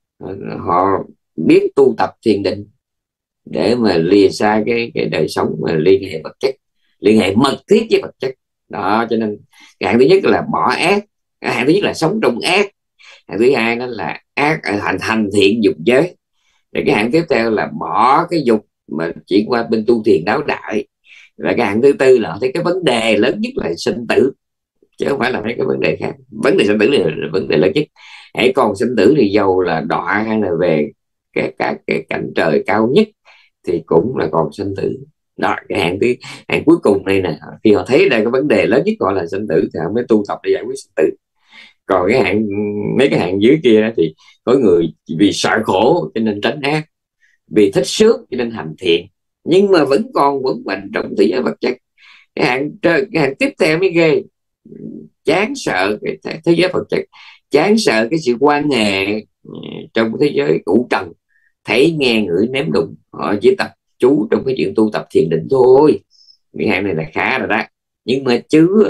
họ biết tu tập thiền định để mà lìa xa cái cái đời sống mà liên hệ vật chất, liên hệ mật thiết với vật chất đó. Cho nên cái hạng thứ nhất là bỏ ác, cái hạng thứ nhất là sống trong ác, hạng thứ hai đó là ác hành hành thiện dục giới, rồi cái hạng tiếp theo là bỏ cái dục mà chuyển qua bên tu thiền đáo đại, và cái hạng thứ tư là thấy cái vấn đề lớn nhất là sinh tử, chứ không phải là mấy cái vấn đề khác. Vấn đề sinh tử là vấn đề lớn nhất. Hãy còn sinh tử thì dầu là đọa hay là về cái các cái cảnh trời cao nhất thì cũng là còn sinh tử đó. Cái hạng thứ hạng cuối cùng này nè, khi họ thấy ra cái vấn đề lớn nhất gọi là sinh tử thì họ mới tu tập để giải quyết sinh tử. Còn cái hạng mấy cái hạng dưới kia đó thì có người vì sợ khổ cho nên tránh ác, vì thích sướng cho nên hành thiện, nhưng mà vẫn còn vững mạnh trong thế giới vật chất. Cái hạng cái hạng tiếp theo mới ghê, chán sợ cái thế giới vật chất, chán sợ cái sự quan hệ trong thế giới cũ trần, thấy nghe ngửi nếm đụng, họ chỉ tập chú trong cái chuyện tu tập thiền định thôi. Cái hạng này là khá rồi đó. Nhưng mà chứ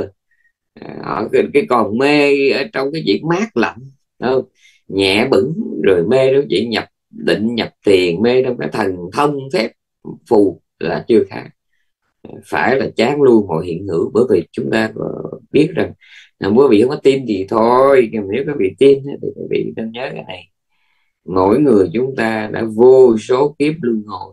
họ cái, cái còn mê ở trong cái chuyện mát lạnh không, nhẹ bẩn, rồi mê trong chuyện nhập định nhập thiền, mê trong cái thần thông phép phù là chưa khá. Phải là chán luôn mọi hiện hữu. Bởi vì chúng ta biết rằng là quý vị không có tin thì thôi, nếu các vị tin thì quý vị nên nhớ cái này: mỗi người chúng ta đã vô số kiếp luân hồi,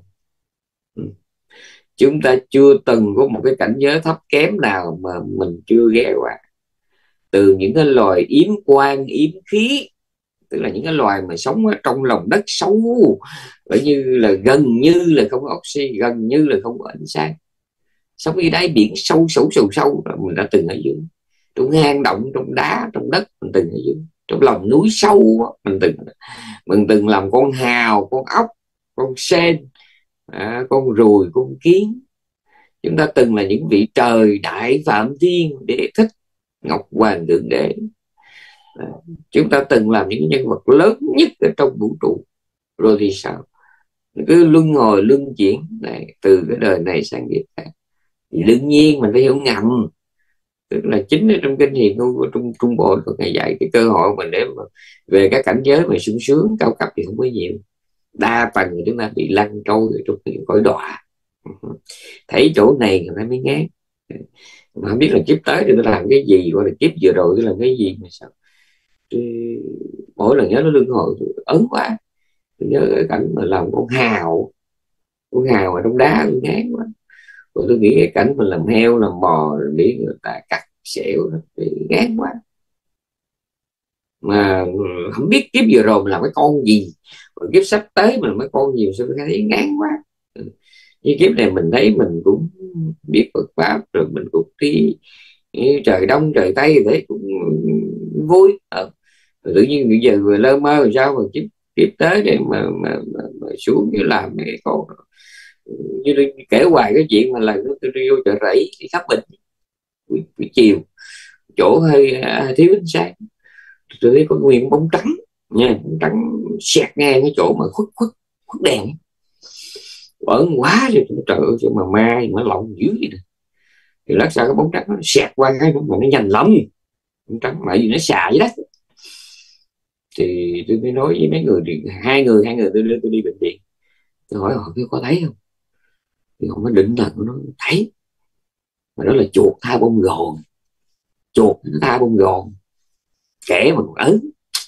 chúng ta chưa từng có một cái cảnh giới thấp kém nào mà mình chưa ghé qua. Từ những cái loài yếm quan yếm khí, tức là những cái loài mà sống ở trong lòng đất sâu, bởi như là gần như là không có oxy, gần như là không có ánh sáng, sống dưới đáy biển sâu sâu sâu sâu. Mình đã từng ở dưới, trong hang động, trong đá, trong đất mình từng ở dưới, trong lòng núi sâu mình từng mình từng làm con hào, con ốc, con sên, à, con ruồi, con kiến. Chúng ta từng là những vị trời đại phạm thiên để thích, ngọc hoàng thượng đế. À, chúng ta từng làm những nhân vật lớn nhất ở trong vũ trụ. Rồi thì sao? Cứ luân hồi luân chuyển này, từ cái đời này sang kiếp khác. Thì đương nhiên mình phải hiểu ngầm, tức là chính ở trong kinh Hiền Ngôn của Trung Trung Bộ của Ngài dạy cái cơ hội mình để mà về các cảnh giới mà sung sướng cao cấp thì không có nhiều. Đa phần thì chúng ta bị lăn trôi trong những cõi đọa, thấy chỗ này người ta mới ngán, mà không biết là kiếp tới thì tôi làm cái gì, gọi là kiếp vừa rồi tôi làm cái gì mà sao tôi, mỗi lần nhớ nó luân hồi tôi ớn quá. Tôi nhớ cái cảnh mà làm con hào, con hào ở trong đá tôi ngán quá. Rồi tôi nghĩ cái cảnh mình làm heo làm bò để người ta cắt xẻo thì ngán quá. Mà không biết kiếp vừa rồi mình làm cái con gì, rồi kiếp sắp tới mình mấy con gì, sao tôi thấy ngán quá. Như kiếp này mình thấy mình cũng biết Phật pháp, rồi mình cũng đi trời đông trời tây thế cũng vui. Ờ. Tự nhiên bây giờ người lơ mơ làm sao mà kiếp kiếp tới để mà, mà, mà, mà xuống như làm cái con, như kể hoài cái chuyện mà là tôi đi vô chợ rẫy thì khắp bệnh buổi, buổi chiều chỗ hơi à, thiếu ánh sáng, tôi thấy có nguyên bóng trắng nha, bóng trắng xẹt ngang cái chỗ mà khuất khuất khuất đèn, bẩn quá rồi. Trời ơi mà ma mà lộng dữ vậy nè. Thì lát sau cái bóng trắng nó xẹt qua cái mà nó nhanh lắm, bóng trắng mà gì nó xà vậy đó. Thì tôi mới nói với mấy người, thì hai người hai người tôi đưa tôi đi bệnh viện, tôi hỏi họ có thấy không, thì họ mới định thần của nó thấy, mà đó là chuột tha bông gòn, chuột nó tha bông gòn kể mà còn ớn.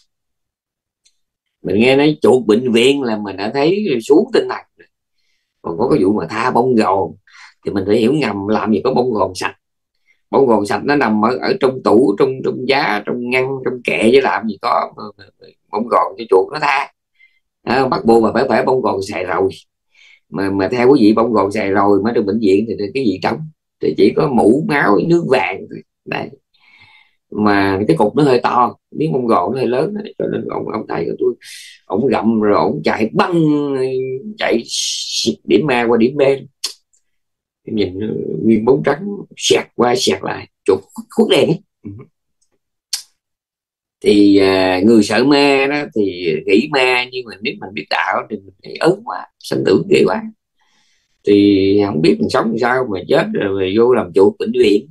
Mình nghe nói chuột bệnh viện là mình đã thấy xuống tinh thần, còn có cái vụ mà tha bông gòn thì mình phải hiểu ngầm làm gì có bông gòn sạch. Bông gòn sạch nó nằm ở, ở trong tủ, trong trong giá, trong ngăn, trong kệ, chứ làm gì có bông gòn cho chuột nó tha. À, bắt buộc mà phải phải bông gòn xài rồi, mà mà theo quý vị bông gòn xài rồi mới trong bệnh viện thì cái gì trong thì chỉ có mũ máu nước vàng đấy, mà cái cục nó hơi to, Miếng Mông Gòn nó hơi lớn đó, cho nên ông ông thầy của tôi, ông gặm rồi ông chạy băng, chạy điểm A qua điểm B, nhìn nguyên bóng trắng sẹt qua sẹt lại chuột khuất đen ấy. Thì à, người sợ ma đó thì nghĩ ma, nhưng mà nếu mình biết đạo thì mình thấy ớn quá, sanh tử ghê quá. Thì không biết mình sống làm sao mà chết rồi về vô làm chuột bệnh viện.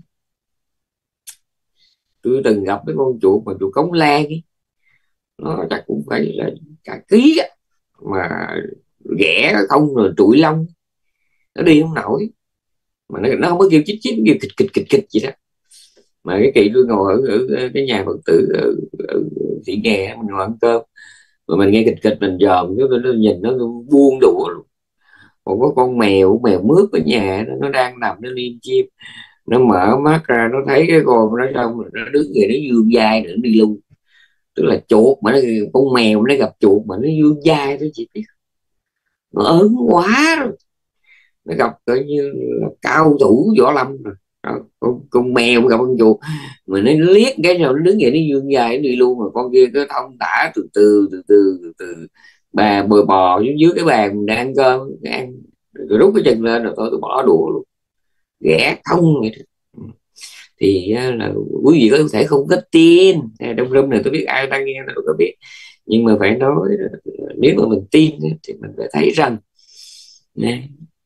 Tôi từng gặp cái con chuột mà chuột Cống Lan ấy, nó chắc cũng phải là cả ký á, mà ghẻ không rồi trụi lông, nó đi không nổi, mà nó, nó không có kêu chích chích, kêu kịch kịch kịch kịch gì đó. Mà cái kỳ tôi ngồi ở, ở cái nhà Phật tử ở, ở Thị Nghè, mình ngồi ăn cơm mà mình nghe kịch kịch, mình dòm nó, nó nhìn nó buông đũa luôn. Còn có con mèo, mèo mướp ở nhà nó, nó đang nằm nó liêm chim, nó mở mắt ra nó thấy cái con nó, xong rồi nó đứng vậy nó vươn vai nữa đi luôn. Tức là chuột mà nó, con mèo nó gặp chuột mà nó vươn vai đó, chị biết nó ớn quá rồi. Nó gặp coi như là cao thủ võ lâm rồi đó. Con, con mèo gặp con chuột mà nó liếc cái rồi nó đứng vậy nó vươn vai nó đi luôn, mà con kia cứ thông thả từ từ từ từ từ từ bà bờ bò xuống dưới cái bàn mình đang ăn cơm ăn, rồi rút cái chân lên rồi tôi tôi bỏ đũa luôn, ghẻ không vậy đó. Thì là quý vị có thể không có tin, trong room này tôi biết ai đang nghe tôi đâu có biết, nhưng mà phải nói nếu mà mình tin thì mình phải thấy rằng nè,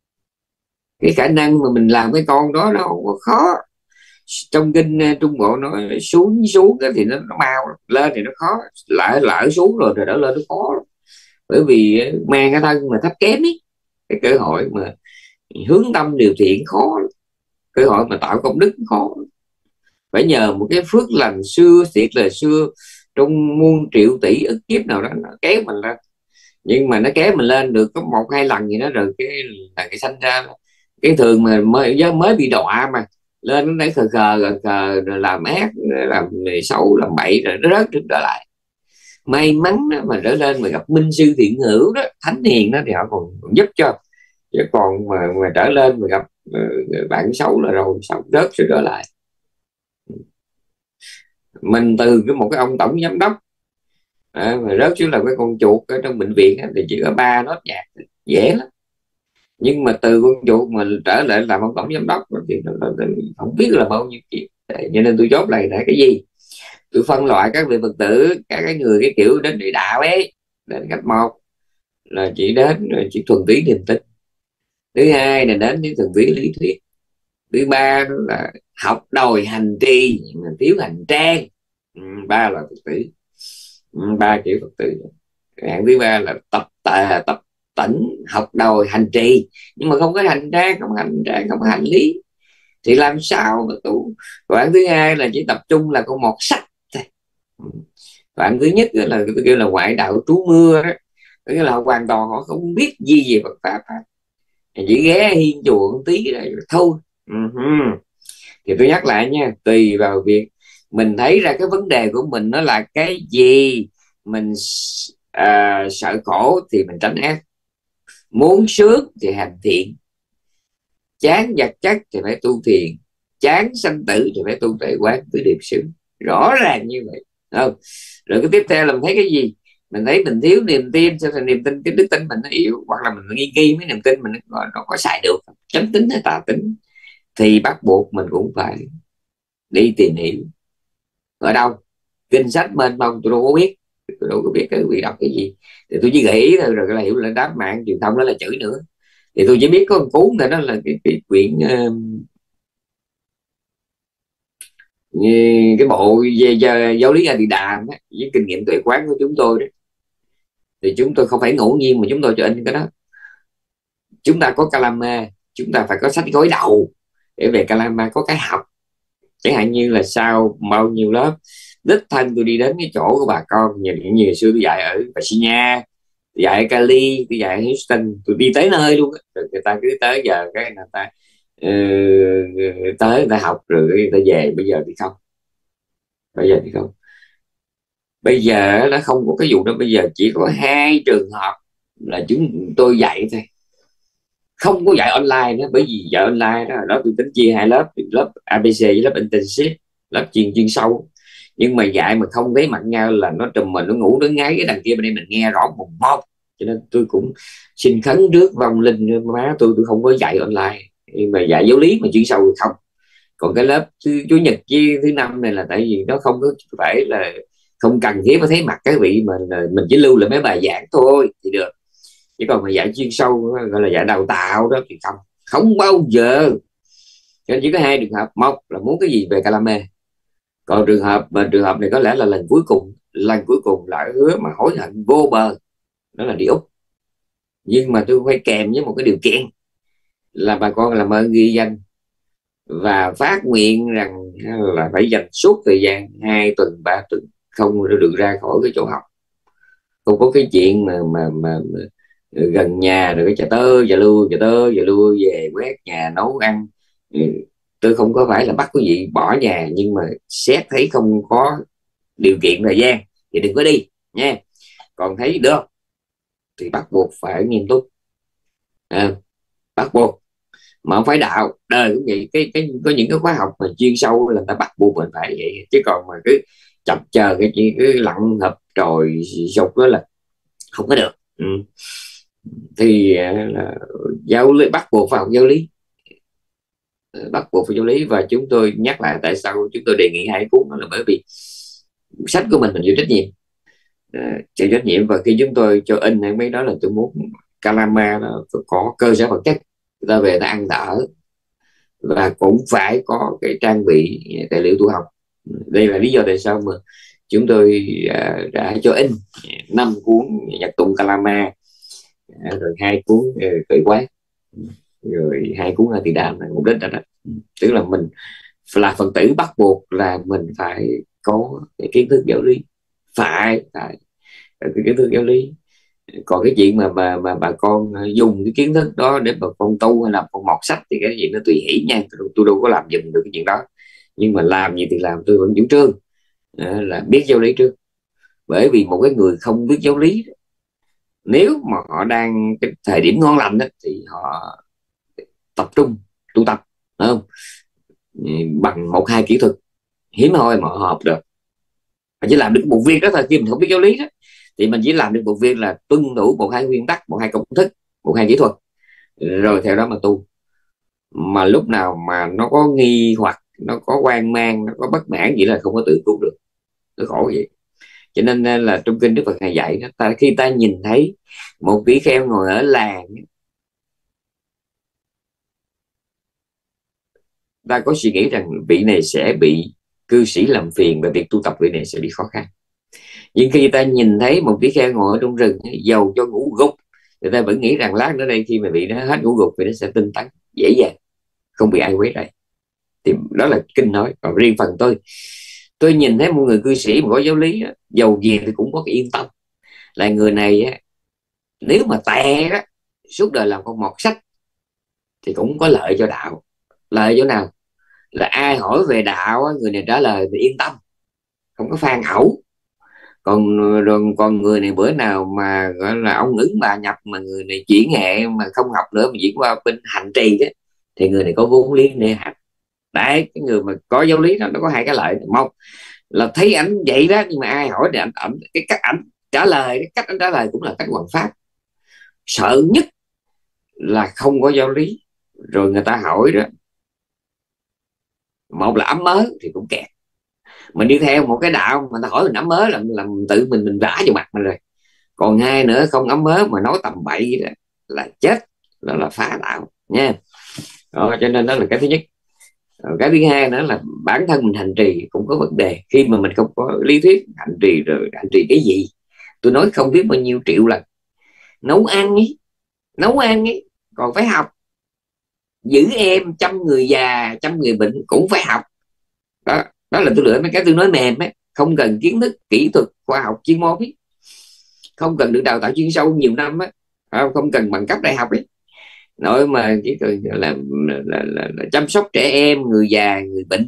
cái khả năng mà mình làm cái con đó nó không có khó. Trong kinh Trung Bộ nói xuống xuống thì nó, nó mau, lên thì nó khó, lỡ lỡ xuống rồi rồi đỡ lên nó khó. Bởi vì mang cái thân mà thấp kém ấy, cái cơ hội mà hướng tâm điều thiện khó, cơ hội mà tạo công đức khó. Phải nhờ một cái phước lành xưa, thiệt là xưa, trong muôn triệu tỷ ức kiếp nào đó nó kéo mình lên. Nhưng mà nó kéo mình lên được có một hai lần gì đó rồi cái là cái sanh ra cái thường mà mới mới bị đọa mà lên nó thấy khờ khờ khờ, khờ rồi làm ác, làm xấu, làm bậy rồi nó rớt trở lại. May mắn đó, mà trở lên mà gặp minh sư thiện hữu đó, thánh hiền đó thì họ còn, còn giúp cho. Chứ còn mà, mà trở lên mà gặp uh, bạn xấu là rồi xong rớt sẽ trở lại. Mình từ cái một cái ông tổng giám đốc à, mà rớt xuống là cái con chuột ở trong bệnh viện thì chỉ có ba nốt nhạc, dễ lắm. Nhưng mà từ con chuột mà trở lại làm ông tổng giám đốc thì nó, nó, nó không biết là bao nhiêu chuyện. Cho nên tôi chốt lại là cái gì, tôi phân loại các vị Phật tử, các cái người cái kiểu đến địa đạo ấy, đến cách một là chỉ đến chỉ thuần túy niềm tin, thứ hai là đến với thuần túy lý thuyết, thứ ba là học đòi hành trì nhưng mà thiếu hành trang. Ừ, ba là Phật tử, ừ, ba kiểu Phật tử. Hạng thứ ba là tập tà tập tỉnh, học đòi hành trì nhưng mà không có hành trang, không hành trang, không có hành lý thì làm sao mà tu. Đoạn thứ hai là chỉ tập trung là con một sách thôi. Đoạn thứ nhất là tôi kêu là ngoại đạo trú mưa đó, tức là hoàn toàn họ không biết gì về Phật pháp, chỉ ghé hiên chùa một tí rồi thôi. Uh-huh. Thì tôi nhắc lại nha, tùy vào việc mình thấy ra cái vấn đề của mình nó là cái gì. Mình à, sợ khổ thì mình tránh ác, muốn sướng thì hành thiện, chán vật chất thì phải tu thiền, chán sanh tử thì phải tu tuệ quán với điệp xứ, rõ ràng như vậy không? Rồi cái tiếp theo là mình thấy cái gì, mình thấy mình thiếu niềm tin, sao thành niềm tin, cái đức tin mình nó yếu, hoặc là mình nghi nghi mấy niềm tin mình nó, nó có xài được, chánh tính hay tà tính, thì bắt buộc mình cũng phải đi tìm hiểu. Ở đâu? Kinh sách mênh mông tôi đâu có biết, tôi đâu có biết cái vị đọc cái gì, thì tôi chỉ gợi ý thôi, rồi là hiểu là đáp mạng truyền thông đó là chửi nữa. Thì tôi chỉ biết có một cuốn này, đó là cái, cái quyển uh, cái bộ về, về giáo lý A Tỳ Đàm đó, với kinh nghiệm tuệ quán của chúng tôi đó. Thì chúng tôi không phải ngẫu nhiên mà chúng tôi cho in cái đó. Chúng ta có Kalama, chúng ta phải có sách gối đầu để về Kalama có cái học. Chẳng hạn như là sau bao nhiêu lớp đích thân tôi đi đến cái chỗ của bà con, như, như ngày xưa tôi dạy ở Virginia, tôi dạy ở Cali, tôi dạy ở Houston, tôi đi tới nơi luôn. Rồi người ta cứ tới giờ cái người ta uh, tới người ta học rồi người ta về. Bây giờ thì không, bây giờ thì không, bây giờ nó không có cái vụ đó. Bây giờ chỉ có hai trường hợp là chúng tôi dạy thôi, không có dạy online nữa. Bởi vì dạy online đó, đó tôi tính chia hai lớp, lớp a bê xê với lớp intensive, lớp chuyên chuyên sâu. Nhưng mà dạy mà không thấy mặt nhau là nó trùm mình, nó ngủ nó ngáy cái đằng kia bên đây mình nghe rõ mùng một. Cho nên tôi cũng xin khấn trước vong linh má tôi tôi không có dạy online, nhưng mà dạy giáo lý mà chuyên sâu thì không. Còn cái lớp thứ, chủ nhật với thứ năm này là tại vì nó không có phải là không cần thiết phải thấy mặt cái vị mà mình chỉ lưu lại mấy bài giảng thôi thì được. Chứ còn mà dạy chuyên sâu gọi là dạy đào tạo đó thì không, không bao giờ. Cho nên chỉ có hai trường hợp, một là muốn cái gì về Calame, còn trường hợp mà trường hợp này có lẽ là lần cuối cùng, lần cuối cùng là hứa mà hối hận vô bờ, đó là đi Úc. Nhưng mà tôi phải kèm với một cái điều kiện là bà con làm ơn ghi danh và phát nguyện rằng là phải dành suốt thời gian hai tuần ba tuần không được ra khỏi cái chỗ học. Không có cái chuyện mà mà mà, mà gần nhà rồi cái chà tơ chà lui chà tơ chà lui về quét nhà nấu ăn. Tôi không có phải là bắt quý vị bỏ nhà, nhưng mà xét thấy không có điều kiện thời gian thì đừng có đi nha. Còn thấy được thì bắt buộc phải nghiêm túc, à, bắt buộc. Mà không phải đạo đời cũng vậy. Cái cái có những cái khóa học mà chuyên sâu là người ta bắt buộc mình phải vậy, chứ còn mà cứ chập chờ cái chuyện cứ lặng hợp rồi sụp đó là không có được. Ừ. Thì là giáo lý bắt buộc phải học giáo lý, bắt buộc phải giáo lý. Và chúng tôi nhắc lại tại sao chúng tôi đề nghị hai cuốn đó là bởi vì sách của mình mình chịu trách nhiệm, chịu trách nhiệm. Và khi chúng tôi cho in hay mấy đó là tôi muốn Calama nó có cơ sở vật chất, người ta về ta ăn ở, và cũng phải có cái trang bị tài liệu tu học. Đây là lý do tại sao mà chúng tôi à, đã cho in năm cuốn nhật tụng Calama, à, rồi hai cuốn khởi quán, rồi hai cuốn A Tỳ Đàm này, mục đích đó, đó tức là mình là Phật tử bắt buộc là mình phải có cái kiến thức giáo lý, phải phải cái kiến thức giáo lý. Còn cái chuyện mà mà mà bà con dùng cái kiến thức đó để bà con tu hay làm con mọt sách thì cái chuyện nó tùy hỷ nha, tôi, tôi đâu có làm dùm được cái chuyện đó. Nhưng mà làm gì thì làm, tôi vẫn chủ trương là biết giáo lý trước. Bởi vì một cái người không biết giáo lý, nếu mà họ đang cái thời điểm ngon lành đó, thì họ tập trung tu tập, không bằng một hai kỹ thuật hiếm hoi mà họ học được. Mà chỉ làm được một việc đó thôi. Khi mình không biết giáo lý đó thì mình chỉ làm được một việc là tuân thủ một hai nguyên tắc, một hai công thức, một hai kỹ thuật, rồi theo đó mà tu. Mà lúc nào mà nó có nghi hoặc, nó có quan mang, nó có bất mãn gì là không có tự cứu được, nó khổ vậy. Cho nên là trong kinh Đức Phật ngài dạy đó, ta khi ta nhìn thấy một tỷ kheo ngồi ở làng, ta có suy nghĩ rằng vị này sẽ bị cư sĩ làm phiền và việc tu tập vị này sẽ bị khó khăn. Nhưng khi ta nhìn thấy một tỷ kheo ngồi ở trong rừng, dầu cho ngủ gục, người ta vẫn nghĩ rằng lát nữa đây khi mà vị nó hết ngủ gục thì nó sẽ tinh tấn dễ dàng, không bị ai quấy rầy. Thì đó là kinh nói. Còn riêng phần tôi, tôi nhìn thấy một người cư sĩ mà có giáo lý, dầu gì thì cũng có cái yên tâm là người này nếu mà tè đó suốt đời làm con mọt sách thì cũng có lợi cho đạo. Lợi chỗ nào? Là ai hỏi về đạo người này trả lời thì yên tâm, không có phan ẩu. Còn rồi còn người này bữa nào mà gọi là ông ứng bà nhập, mà người này chuyển hệ mà không học nữa mà chuyển qua bên hành trì đó, thì người này có vốn liếng để hành. Đấy, cái người mà có giáo lý đó nó có hai cái lợi. Một là thấy ảnh vậy đó, nhưng mà ai hỏi thì ảnh, ảnh cái cách ảnh trả lời, cái cách ảnh trả lời cũng là cách hoằng pháp. Sợ nhất là không có giáo lý, rồi người ta hỏi đó, một là ấm mớ thì cũng kẹt. Mình đi theo một cái đạo mà ta hỏi mình ấm mớ là làm tự mình mình vả vào mặt mình rồi. Còn hai nữa, không ấm mớ mà nói tầm bậy đó là chết, đó là phá đạo nha. Đó, cho nên đó là cái thứ nhất. Cái thứ hai nữa là bản thân mình hành trì cũng có vấn đề. Khi mà mình không có lý thuyết hành trì, rồi hành trì cái gì tôi nói không biết bao nhiêu triệu lần. Nấu ăn ấy, nấu ăn ấy còn phải học. Giữ em, chăm người già, chăm người bệnh cũng phải học. Đó, đó là tôi lựa mấy cái tôi nói mềm ấy. Không cần kiến thức kỹ thuật khoa học chuyên môn ấy, không cần được đào tạo chuyên sâu nhiều năm ấy, không cần bằng cấp đại học ấy. Nói mà chỉ cần là, là, là, là, là chăm sóc trẻ em, người già, người bệnh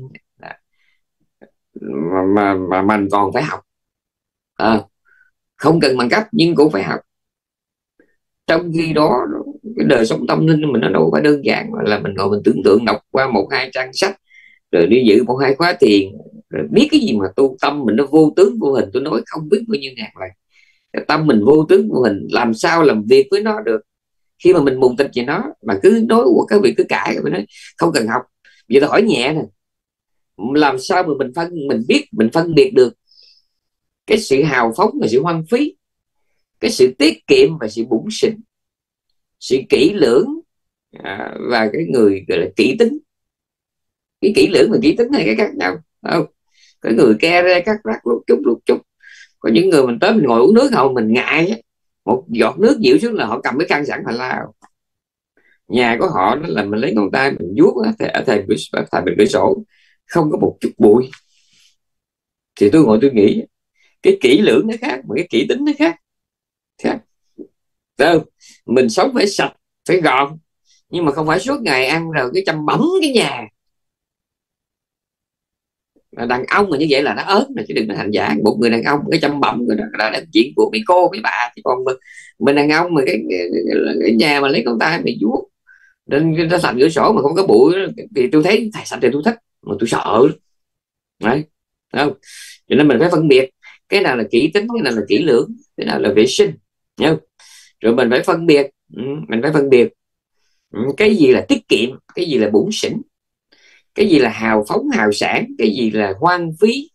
mà, mà, mà mình còn phải học. À, không cần bằng cấp nhưng cũng phải học. Trong khi đó cái đời sống tâm linh mình nó đâu phải đơn giản là mình ngồi mình tưởng tượng đọc qua một hai trang sách rồi đi dự một hai khóa thiền Rồi biết cái gì mà tu, tâm mình nó vô tướng vô hình, tôi nói không biết bao nhiêu ngàn lần. Cái tâm mình vô tướng vô hình, làm sao làm việc với nó được khi mà mình mù tịch về nó, mà cứ nói của cái việc cứ cãi, mình nói không cần học. Vậy tôi hỏi nhẹ nè, làm sao mà mình phân mình biết mình phân biệt được cái sự hào phóng và sự hoang phí, cái sự tiết kiệm và sự bủn xỉn, sự kỹ lưỡng à, và cái người gọi là kỹ tính. Cái kỹ lưỡng và kỹ tính này cái khác nhau không? Có người ke ra cắt rắc lúc chút lúc chút, có những người mình tới mình ngồi uống nước không mình ngại á, một giọt nước dịu xuống là họ cầm cái khăn sẵn họ lao. Nhà của họ đó là mình lấy ngón tay mình vuốt ở thềm cửa sổ không có một chút bụi. Thì tôi ngồi tôi nghĩ cái kỹ lưỡng nó khác mà cái kỹ tính nó khác. Khác. Đâu, mình sống phải sạch phải gọn, nhưng mà không phải suốt ngày ăn rồi cái chăm bẩm cái nhà. Đàn ông mà như vậy là nó ớn rồi, chứ đừng có thành giả. Một người đàn ông cái chăm bẩm đó, đó là chuyện của mấy cô mấy bà. Thì còn mình, mình đàn ông mà cái, cái, cái, cái nhà mà lấy con tay mình vuốt nên nó thành cửa sổ mà không có bụi thì tôi thấy thầy sạch thì tôi thích, mà tôi sợ đấy, không? Cho nên mình phải phân biệt cái nào là kỹ tính, cái nào là kỹ lưỡng, cái nào là vệ sinh, không? Rồi mình phải phân biệt, mình phải phân biệt cái gì là tiết kiệm, cái gì là bủn xỉn, cái gì là hào phóng hào sản, cái gì là hoang phí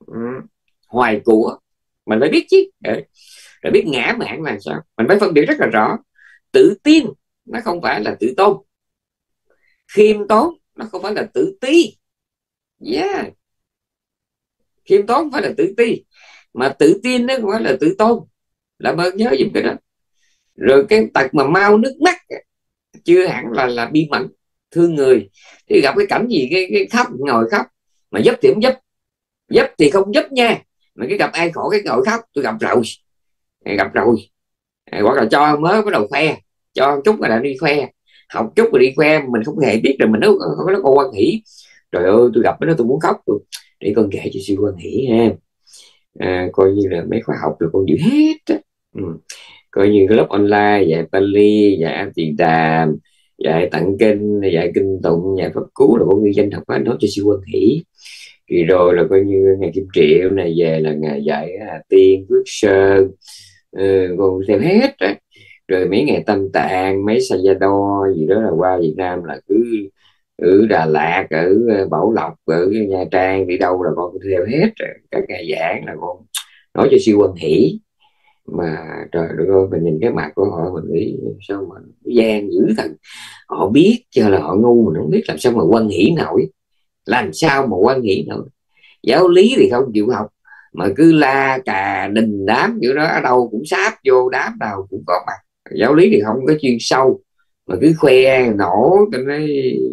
hoài của. Mình phải biết chứ. Rồi biết ngã mạn là sao, mình phải phân biệt rất là rõ. Tự tin nó không phải là tự tôn, khiêm tốn nó không phải là tự ti. Yeah. Khiêm tốn không phải là tự ti, mà tự tin nó không phải là tự tôn. Làm ơn nhớ giùm cái đó. Rồi cái tật mà mau nước mắt chưa hẳn là là bi mẫn thương người. Thì gặp cái cảnh gì cái, cái khóc ngồi khóc, mà giúp thì không giúp, giúp thì không giúp nha. Mà cái gặp ai khổ cái ngồi khóc, tôi gặp rồi, gặp rồi. Hoặc là cho mới bắt đầu khoe, cho chút là đi khoe, học chút rồi đi khoe, mình không hề biết rồi mình nói không có con quan hỷ. Trời ơi tôi gặp nó tôi muốn khóc rồi. Để con kể cho siêu quan hỷ ha. À, coi như là mấy khóa học là con giữ hết á. Ừ. Coi như cái lớp online dạy Pali, dạy A Tỳ Đàm, dạy tặng kinh, dạy kinh tụng, dạy pháp cứu là con ghi danh học hết nói cho siêu quan hỷ. Thì rồi là coi như ngày Kim Triệu này về là ngày dạy à, Tiên Phước Sơn, ừ, con theo hết á. Rồi mấy ngày Tâm Tạng, mấy Sayadaw gì đó là qua Việt Nam là cứ ở Đà Lạt, ở Bảo Lộc, ở Nha Trang, đi đâu là con theo hết. Các ngày giảng là con nói cho siêu quan hỷ. Mà trời đất ơi, mình nhìn cái mặt của họ mình nghĩ sao mà gian dữ thần. Họ biết cho là họ ngu, mình không biết làm sao mà quan hỷ nổi. Làm sao mà quan hỷ nổi. Giáo lý thì không chịu học, mà cứ la cà đình đám kiểu đó, ở đâu cũng sáp vô, đám nào cũng có mặt. Giáo lý thì không có chuyên sâu, mà cứ khoe nổ cho nó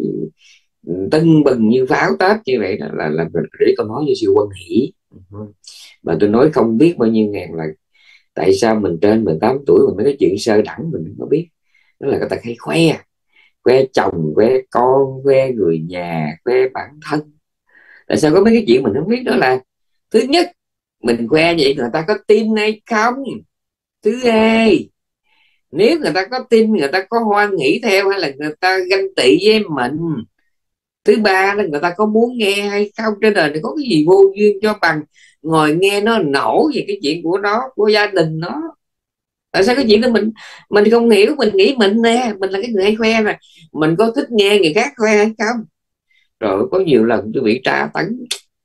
tưng bừng như pháo Tết như vậy đó, là là để tôi nói với siêu quan hỷ. Mà tôi nói không biết bao nhiêu ngàn lần, tại sao mình trên mười tám tuổi mình mới có chuyện sơ đẳng mình không có biết. Đó là cái ta hay khoe, khoe chồng, khoe con, khoe người nhà, khoe bản thân. Tại sao có mấy cái chuyện mình không biết? Đó là thứ nhất, mình khoe vậy người ta có tin hay không. Thứ hai, nếu người ta có tin, người ta có hoan hỷ theo, hay là người ta ganh tị với mình. Thứ ba là người ta có muốn nghe hay không. Trên đời này có cái gì vô duyên cho bằng ngồi nghe nó nổ về cái chuyện của nó, của gia đình nó. Tại sao cái chuyện đó mình mình không hiểu, mình nghĩ mình nè, mình là cái người hay khoe mà mình có thích nghe người khác khoe hay không. Rồi có nhiều lần tôi bị tra tấn.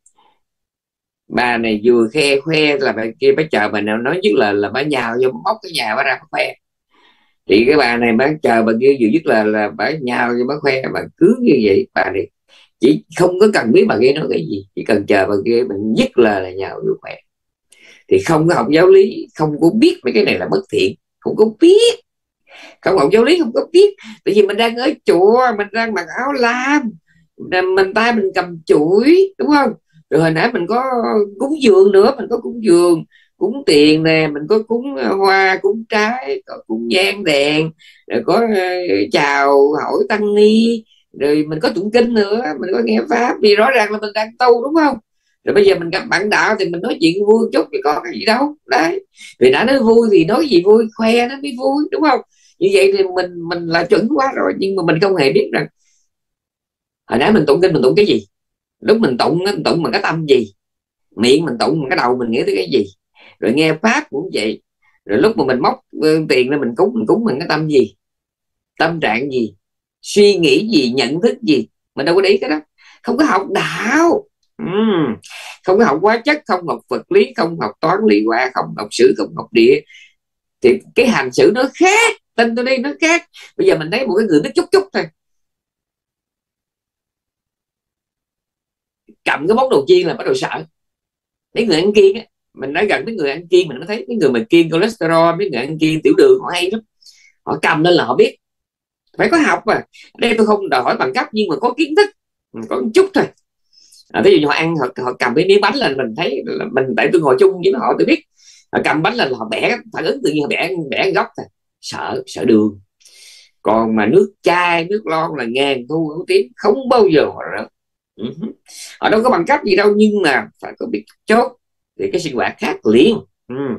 Bà này vừa khe khoe là bà kia bà chờ bà nào nói dứt là là bà nhào vô móc cái nhà bà ra bà khoe. Thì cái bà này bà chờ bà kia vừa dứt là là bà nhào vô bà khoe. Bà cứ như vậy, bà này chỉ không có cần biết bà kia nói cái gì, chỉ cần chờ bà kia mình dứt là là nhào vô khoe. Thì không có học giáo lý, không có biết mấy cái này là bất thiện, không có biết. Không học giáo lý không có biết. Tại vì mình đang ở chùa, mình đang mặc áo lam, mình tay mình cầm chuỗi, đúng không? Rồi hồi nãy mình có cúng dường nữa, mình có cúng dường, cúng tiền nè, mình có cúng hoa, cúng trái, có cúng nhang đèn, rồi có uh, chào hỏi tăng ni, rồi mình có tụng kinh nữa, mình có nghe pháp. Vì rõ ràng là mình đang tu, đúng không? Rồi bây giờ mình gặp bạn đạo thì mình nói chuyện vui chút thì có cái gì đâu. Đấy, vì đã nói vui thì nói gì vui, khoe nó mới vui, đúng không? Như vậy thì mình mình là chuẩn quá rồi. Nhưng mà mình không hề biết rằng hồi nãy mình tụng kinh mình tụng cái gì. Lúc mình tụng mình tụng bằng cái tâm gì, miệng mình tụng bằng cái đầu mình nghĩ tới cái gì. Rồi nghe pháp cũng vậy. Rồi lúc mà mình móc tiền ra mình cúng, mình cúng bằng cái tâm gì, tâm trạng gì, suy nghĩ gì, nhận thức gì. Mình đâu có để ý cái đó. Không có học đạo, uhm. không có học hóa chất, không học vật lý, không học toán lý hóa, không học sử, không học địa, thì cái hành xử nó khác. Tin tôi đi, nó khác. Bây giờ mình thấy một cái người nó chút chút thôi, cầm cái món đồ chiên là bắt đầu sợ. Mấy người ăn kiêng á, mình nói gần mấy người ăn kiêng mình mới thấy mấy người mà kiêng cholesterol, mấy người ăn kiêng tiểu đường họ hay lắm. Họ cầm lên là họ biết. Phải có học mà. Đây tôi không đòi hỏi bằng cấp, nhưng mà có kiến thức, có một chút thôi. À, ví dụ họ ăn, họ, họ cầm cái miếng bánh lên mình thấy là mình, tại tôi ngồi chung với họ tôi biết, họ cầm bánh lên là họ bẻ, phản ứng tự nhiên họ bẻ bẻ góc thôi. Sợ, sợ đường. Còn mà nước chai, nước lon là ngàn thu không tiếng, không bao giờ họ rớt. Uh-huh. Họ đâu có bằng cấp gì đâu, nhưng mà phải có biết chốt thì cái sinh hoạt khác liền. Uh.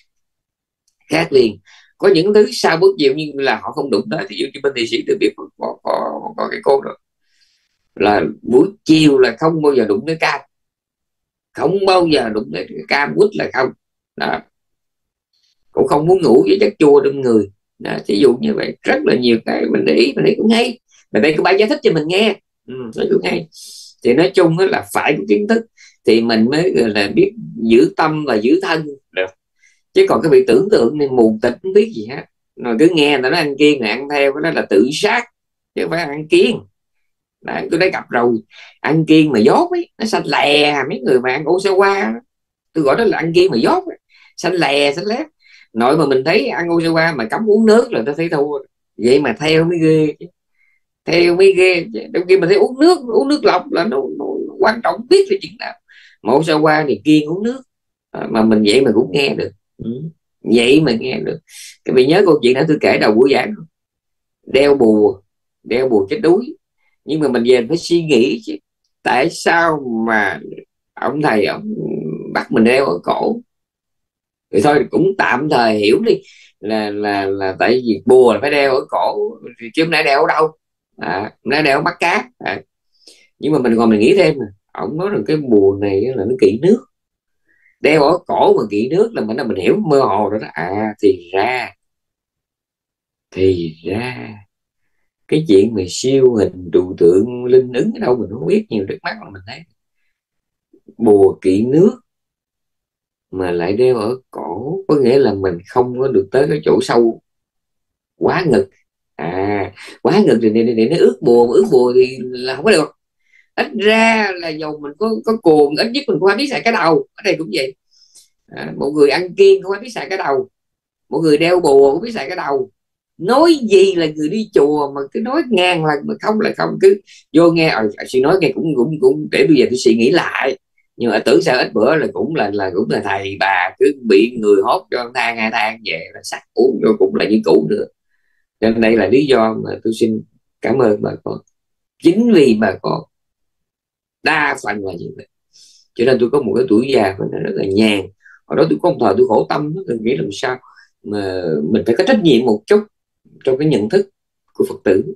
Khác liền. Có những thứ sau bước chiều nhưng là họ không đụng tới. Ví dụ như bên thị sĩ tôi biết có, có, có, có cái cô đó là buổi chiều là không bao giờ đụng tới cam, không bao giờ đụng tới cam quýt là không đó. Cũng không muốn ngủ với chất chua trong người đó. Ví dụ như vậy rất là nhiều cái mình để ý, mình thấy cũng hay. Mà đây có bài giải thích cho mình nghe, ừ, cũng hay. Thì nói chung là phải có kiến thức thì mình mới là biết giữ tâm và giữ thân được. Chứ còn cái việc tưởng tượng nên mù tịch không biết gì hết, rồi cứ nghe người ta nói ăn kiêng này ăn theo, cái đó là tự sát chứ không phải ăn kiêng. Đấy, tôi đã gặp rồi. Ăn kiêng mà dốt ấy, nó xanh lè. Mấy người mà ăn Osawa, tôi gọi đó là ăn kiêng mà dốt ấy. Xanh lè xanh lét. Nội mà mình thấy ăn Osawa mà cấm uống nước là tôi thấy thua. Vậy mà theo mới ghê, theo mới ghê. Trong khi mình thấy uống nước, uống nước lọc là nó, nó, nó quan trọng biết là chuyện nào. Mà Osawa thì kiêng uống nước à, mà mình vậy mà cũng nghe được. Ừ. Vậy mà nghe được. Cái bị nhớ câu chuyện đó tôi kể đầu buổi giảng, đeo bùa, đeo bùa chết đuối. Nhưng mà mình về phải suy nghĩ chứ, tại sao mà ông thầy ông bắt mình đeo ở cổ. Thì thôi cũng tạm thời hiểu đi, là là là tại vì bùa là phải đeo ở cổ, chứ không lẽ đeo ở đâu, à, không lẽ đeo ở mắt cá à. Nhưng mà mình còn mình nghĩ thêm nè, ông nói rằng cái bùa này là nó kỵ nước, đeo ở cổ mà kỵ nước là mình là mình hiểu mơ hồ rồi đó. À thì ra, thì ra cái chuyện mà siêu hình trụ tượng linh ứng ở đâu mình không biết, nhiều nước mắt là mình thấy bùa kỵ nước mà lại đeo ở cổ, có nghĩa là mình không có được tới cái chỗ sâu quá ngực. À quá ngực thì để, để nó ướt bùa, mà ướt bùa thì là không có được. Ít ra là dầu mình có có cuồng, ít nhất mình cũng phải biết xài cái đầu. Ở đây cũng vậy, à, một người ăn kiêng cũng phải biết xài cái đầu, một người đeo bùa cũng biết xài cái đầu. Nói gì là người đi chùa mà cứ nói ngàn lần mà không là không, cứ vô nghe ờ suy nói nghe cũng cũng cũng để bây giờ tôi suy nghĩ lại. Nhưng mà tưởng sao ít bữa là cũng là là cũng là thầy bà cứ bị người hốt cho than hai than về là sắc uống vô cũng là như cũ nữa. Cho nên đây là lý do mà tôi xin cảm ơn bà con. Chính vì bà con đa phần là như vậy cho nên tôi có một cái tuổi già mà nó rất là nhàn. Hồi đó tôi có một thời tôi khổ tâm, tôi nghĩ làm sao mà mình phải có trách nhiệm một chút trong cái nhận thức của Phật tử,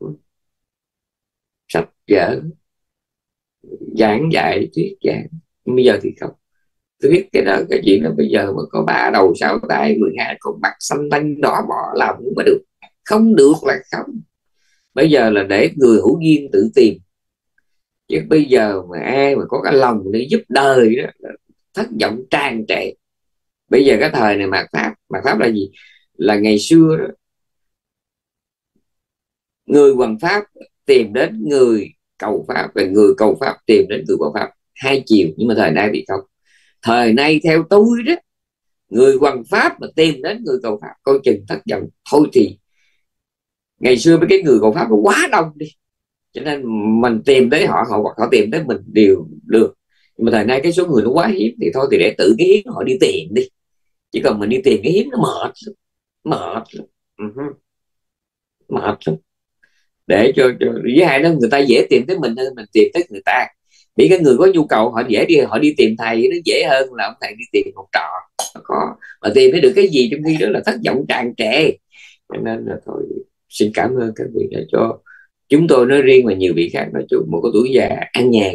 sách vở giảng dạy thuyết giảng. Bây giờ thì không. Tôi biết cái đó, cái chuyện là bây giờ mà có ba đầu sáu tay mười hai con mắt xanh lanh đỏ bỏ làm cũng mà được, không được là không. Bây giờ là để người hữu duyên tự tìm, chứ bây giờ mà ai mà có cái lòng để giúp đời đó, thất vọng tràn trề. Bây giờ cái thời này mạt pháp, mạt pháp là gì? Là ngày xưa đó, người hoằng pháp tìm đến người cầu pháp, và người cầu pháp tìm đến người hoằng pháp, hai chiều. Nhưng mà thời nay thì không. Thời nay theo tôi đó, người hoằng pháp mà tìm đến người cầu pháp coi chừng thất vọng. Thôi thì ngày xưa mấy cái người cầu pháp nó quá đông đi, cho nên mình tìm tới họ, họ hoặc họ tìm tới mình đều được. Nhưng mà thời nay cái số người nó quá hiếm, thì thôi thì để tự cái hiếm họ đi tìm đi, chỉ cần mình đi tìm cái hiếm nó mệt mệt uh-huh. mệt lắm. Để cho, cho với hai đó người ta dễ tìm tới mình hơn mình tìm tới người ta. Vì cái người có nhu cầu họ dễ đi, họ đi tìm thầy nó dễ hơn là ông thầy đi tìm học trò. Nó có mà tìm thấy được cái gì trong khi đó là thất vọng tràn trề. Cho nên là thôi, xin cảm ơn các vị đã cho chúng tôi nói riêng và nhiều vị khác nói chung một cái tuổi già an nhàn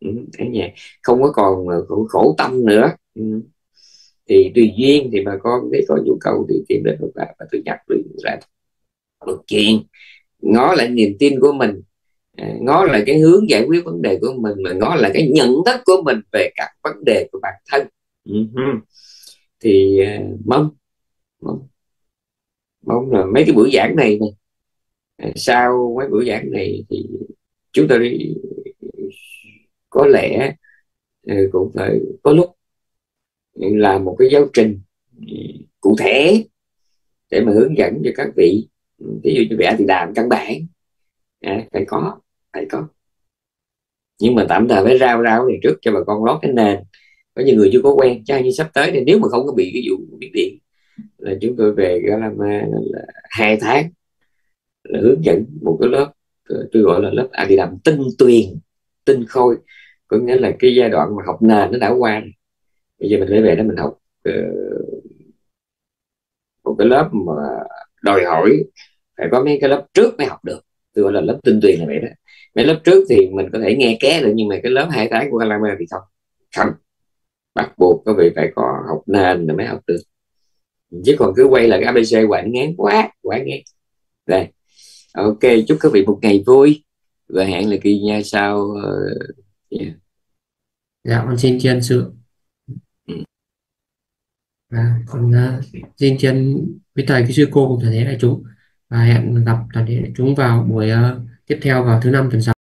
Ừ, ở nhà không có còn khổ, khổ tâm nữa. Ừ. Thì tùy duyên thì bà con thấy có nhu cầu thì tìm đến bà, và tôi nhắc lại một chuyện, ngó lại niềm tin của mình, à, ngó lại cái hướng giải quyết vấn đề của mình, mà ngó lại cái nhận thức của mình về các vấn đề của bản thân. Uh-huh. Thì uh, mong mong mong là mấy cái buổi giảng này này, à, sau mấy buổi giảng này thì chúng ta đi, có lẽ uh, cũng phải có lúc làm một cái giáo trình uh, cụ thể để mà hướng dẫn cho các vị. Ví dụ như vẽ thì đàm căn bản, à, phải có phải có nhưng mà tạm thời phải rao rao này trước cho bà con lót cái nền. Có nhiều người chưa có quen, chắc như sắp tới thì nếu mà không có bị cái vụ biết điện là chúng tôi về Galama là hai tháng là hướng dẫn một cái lớp, tôi gọi là lớp a đi đàm tinh tuyền, tinh khôi. Có nghĩa là cái giai đoạn mà học nền nó đã qua rồi. Bây giờ mình phải về đó mình học uh, một cái lớp mà đòi hỏi phải có mấy cái lớp trước mới học được. Tôi gọi là lớp tinh tuyền là vậy đó. Mấy lớp trước thì mình có thể nghe ké được, nhưng mà cái lớp hai tháng của Galama thì không, không, bắt buộc các vị phải có học nền rồi mới học được, chứ còn cứ quay là cái a bê xê quạnh ngán quá quá ngán. Đây, ok, chúc các vị một ngày vui và hẹn lại kỳ nha sau. Uh, yeah. Dạ con xin tri ân sự. À, con uh, xin tri ân quý thầy, quý sư cô cùng toàn thể đại chúng, và hẹn gặp toàn thể đại chúng vào buổi uh, tiếp theo vào thứ năm tuần sau.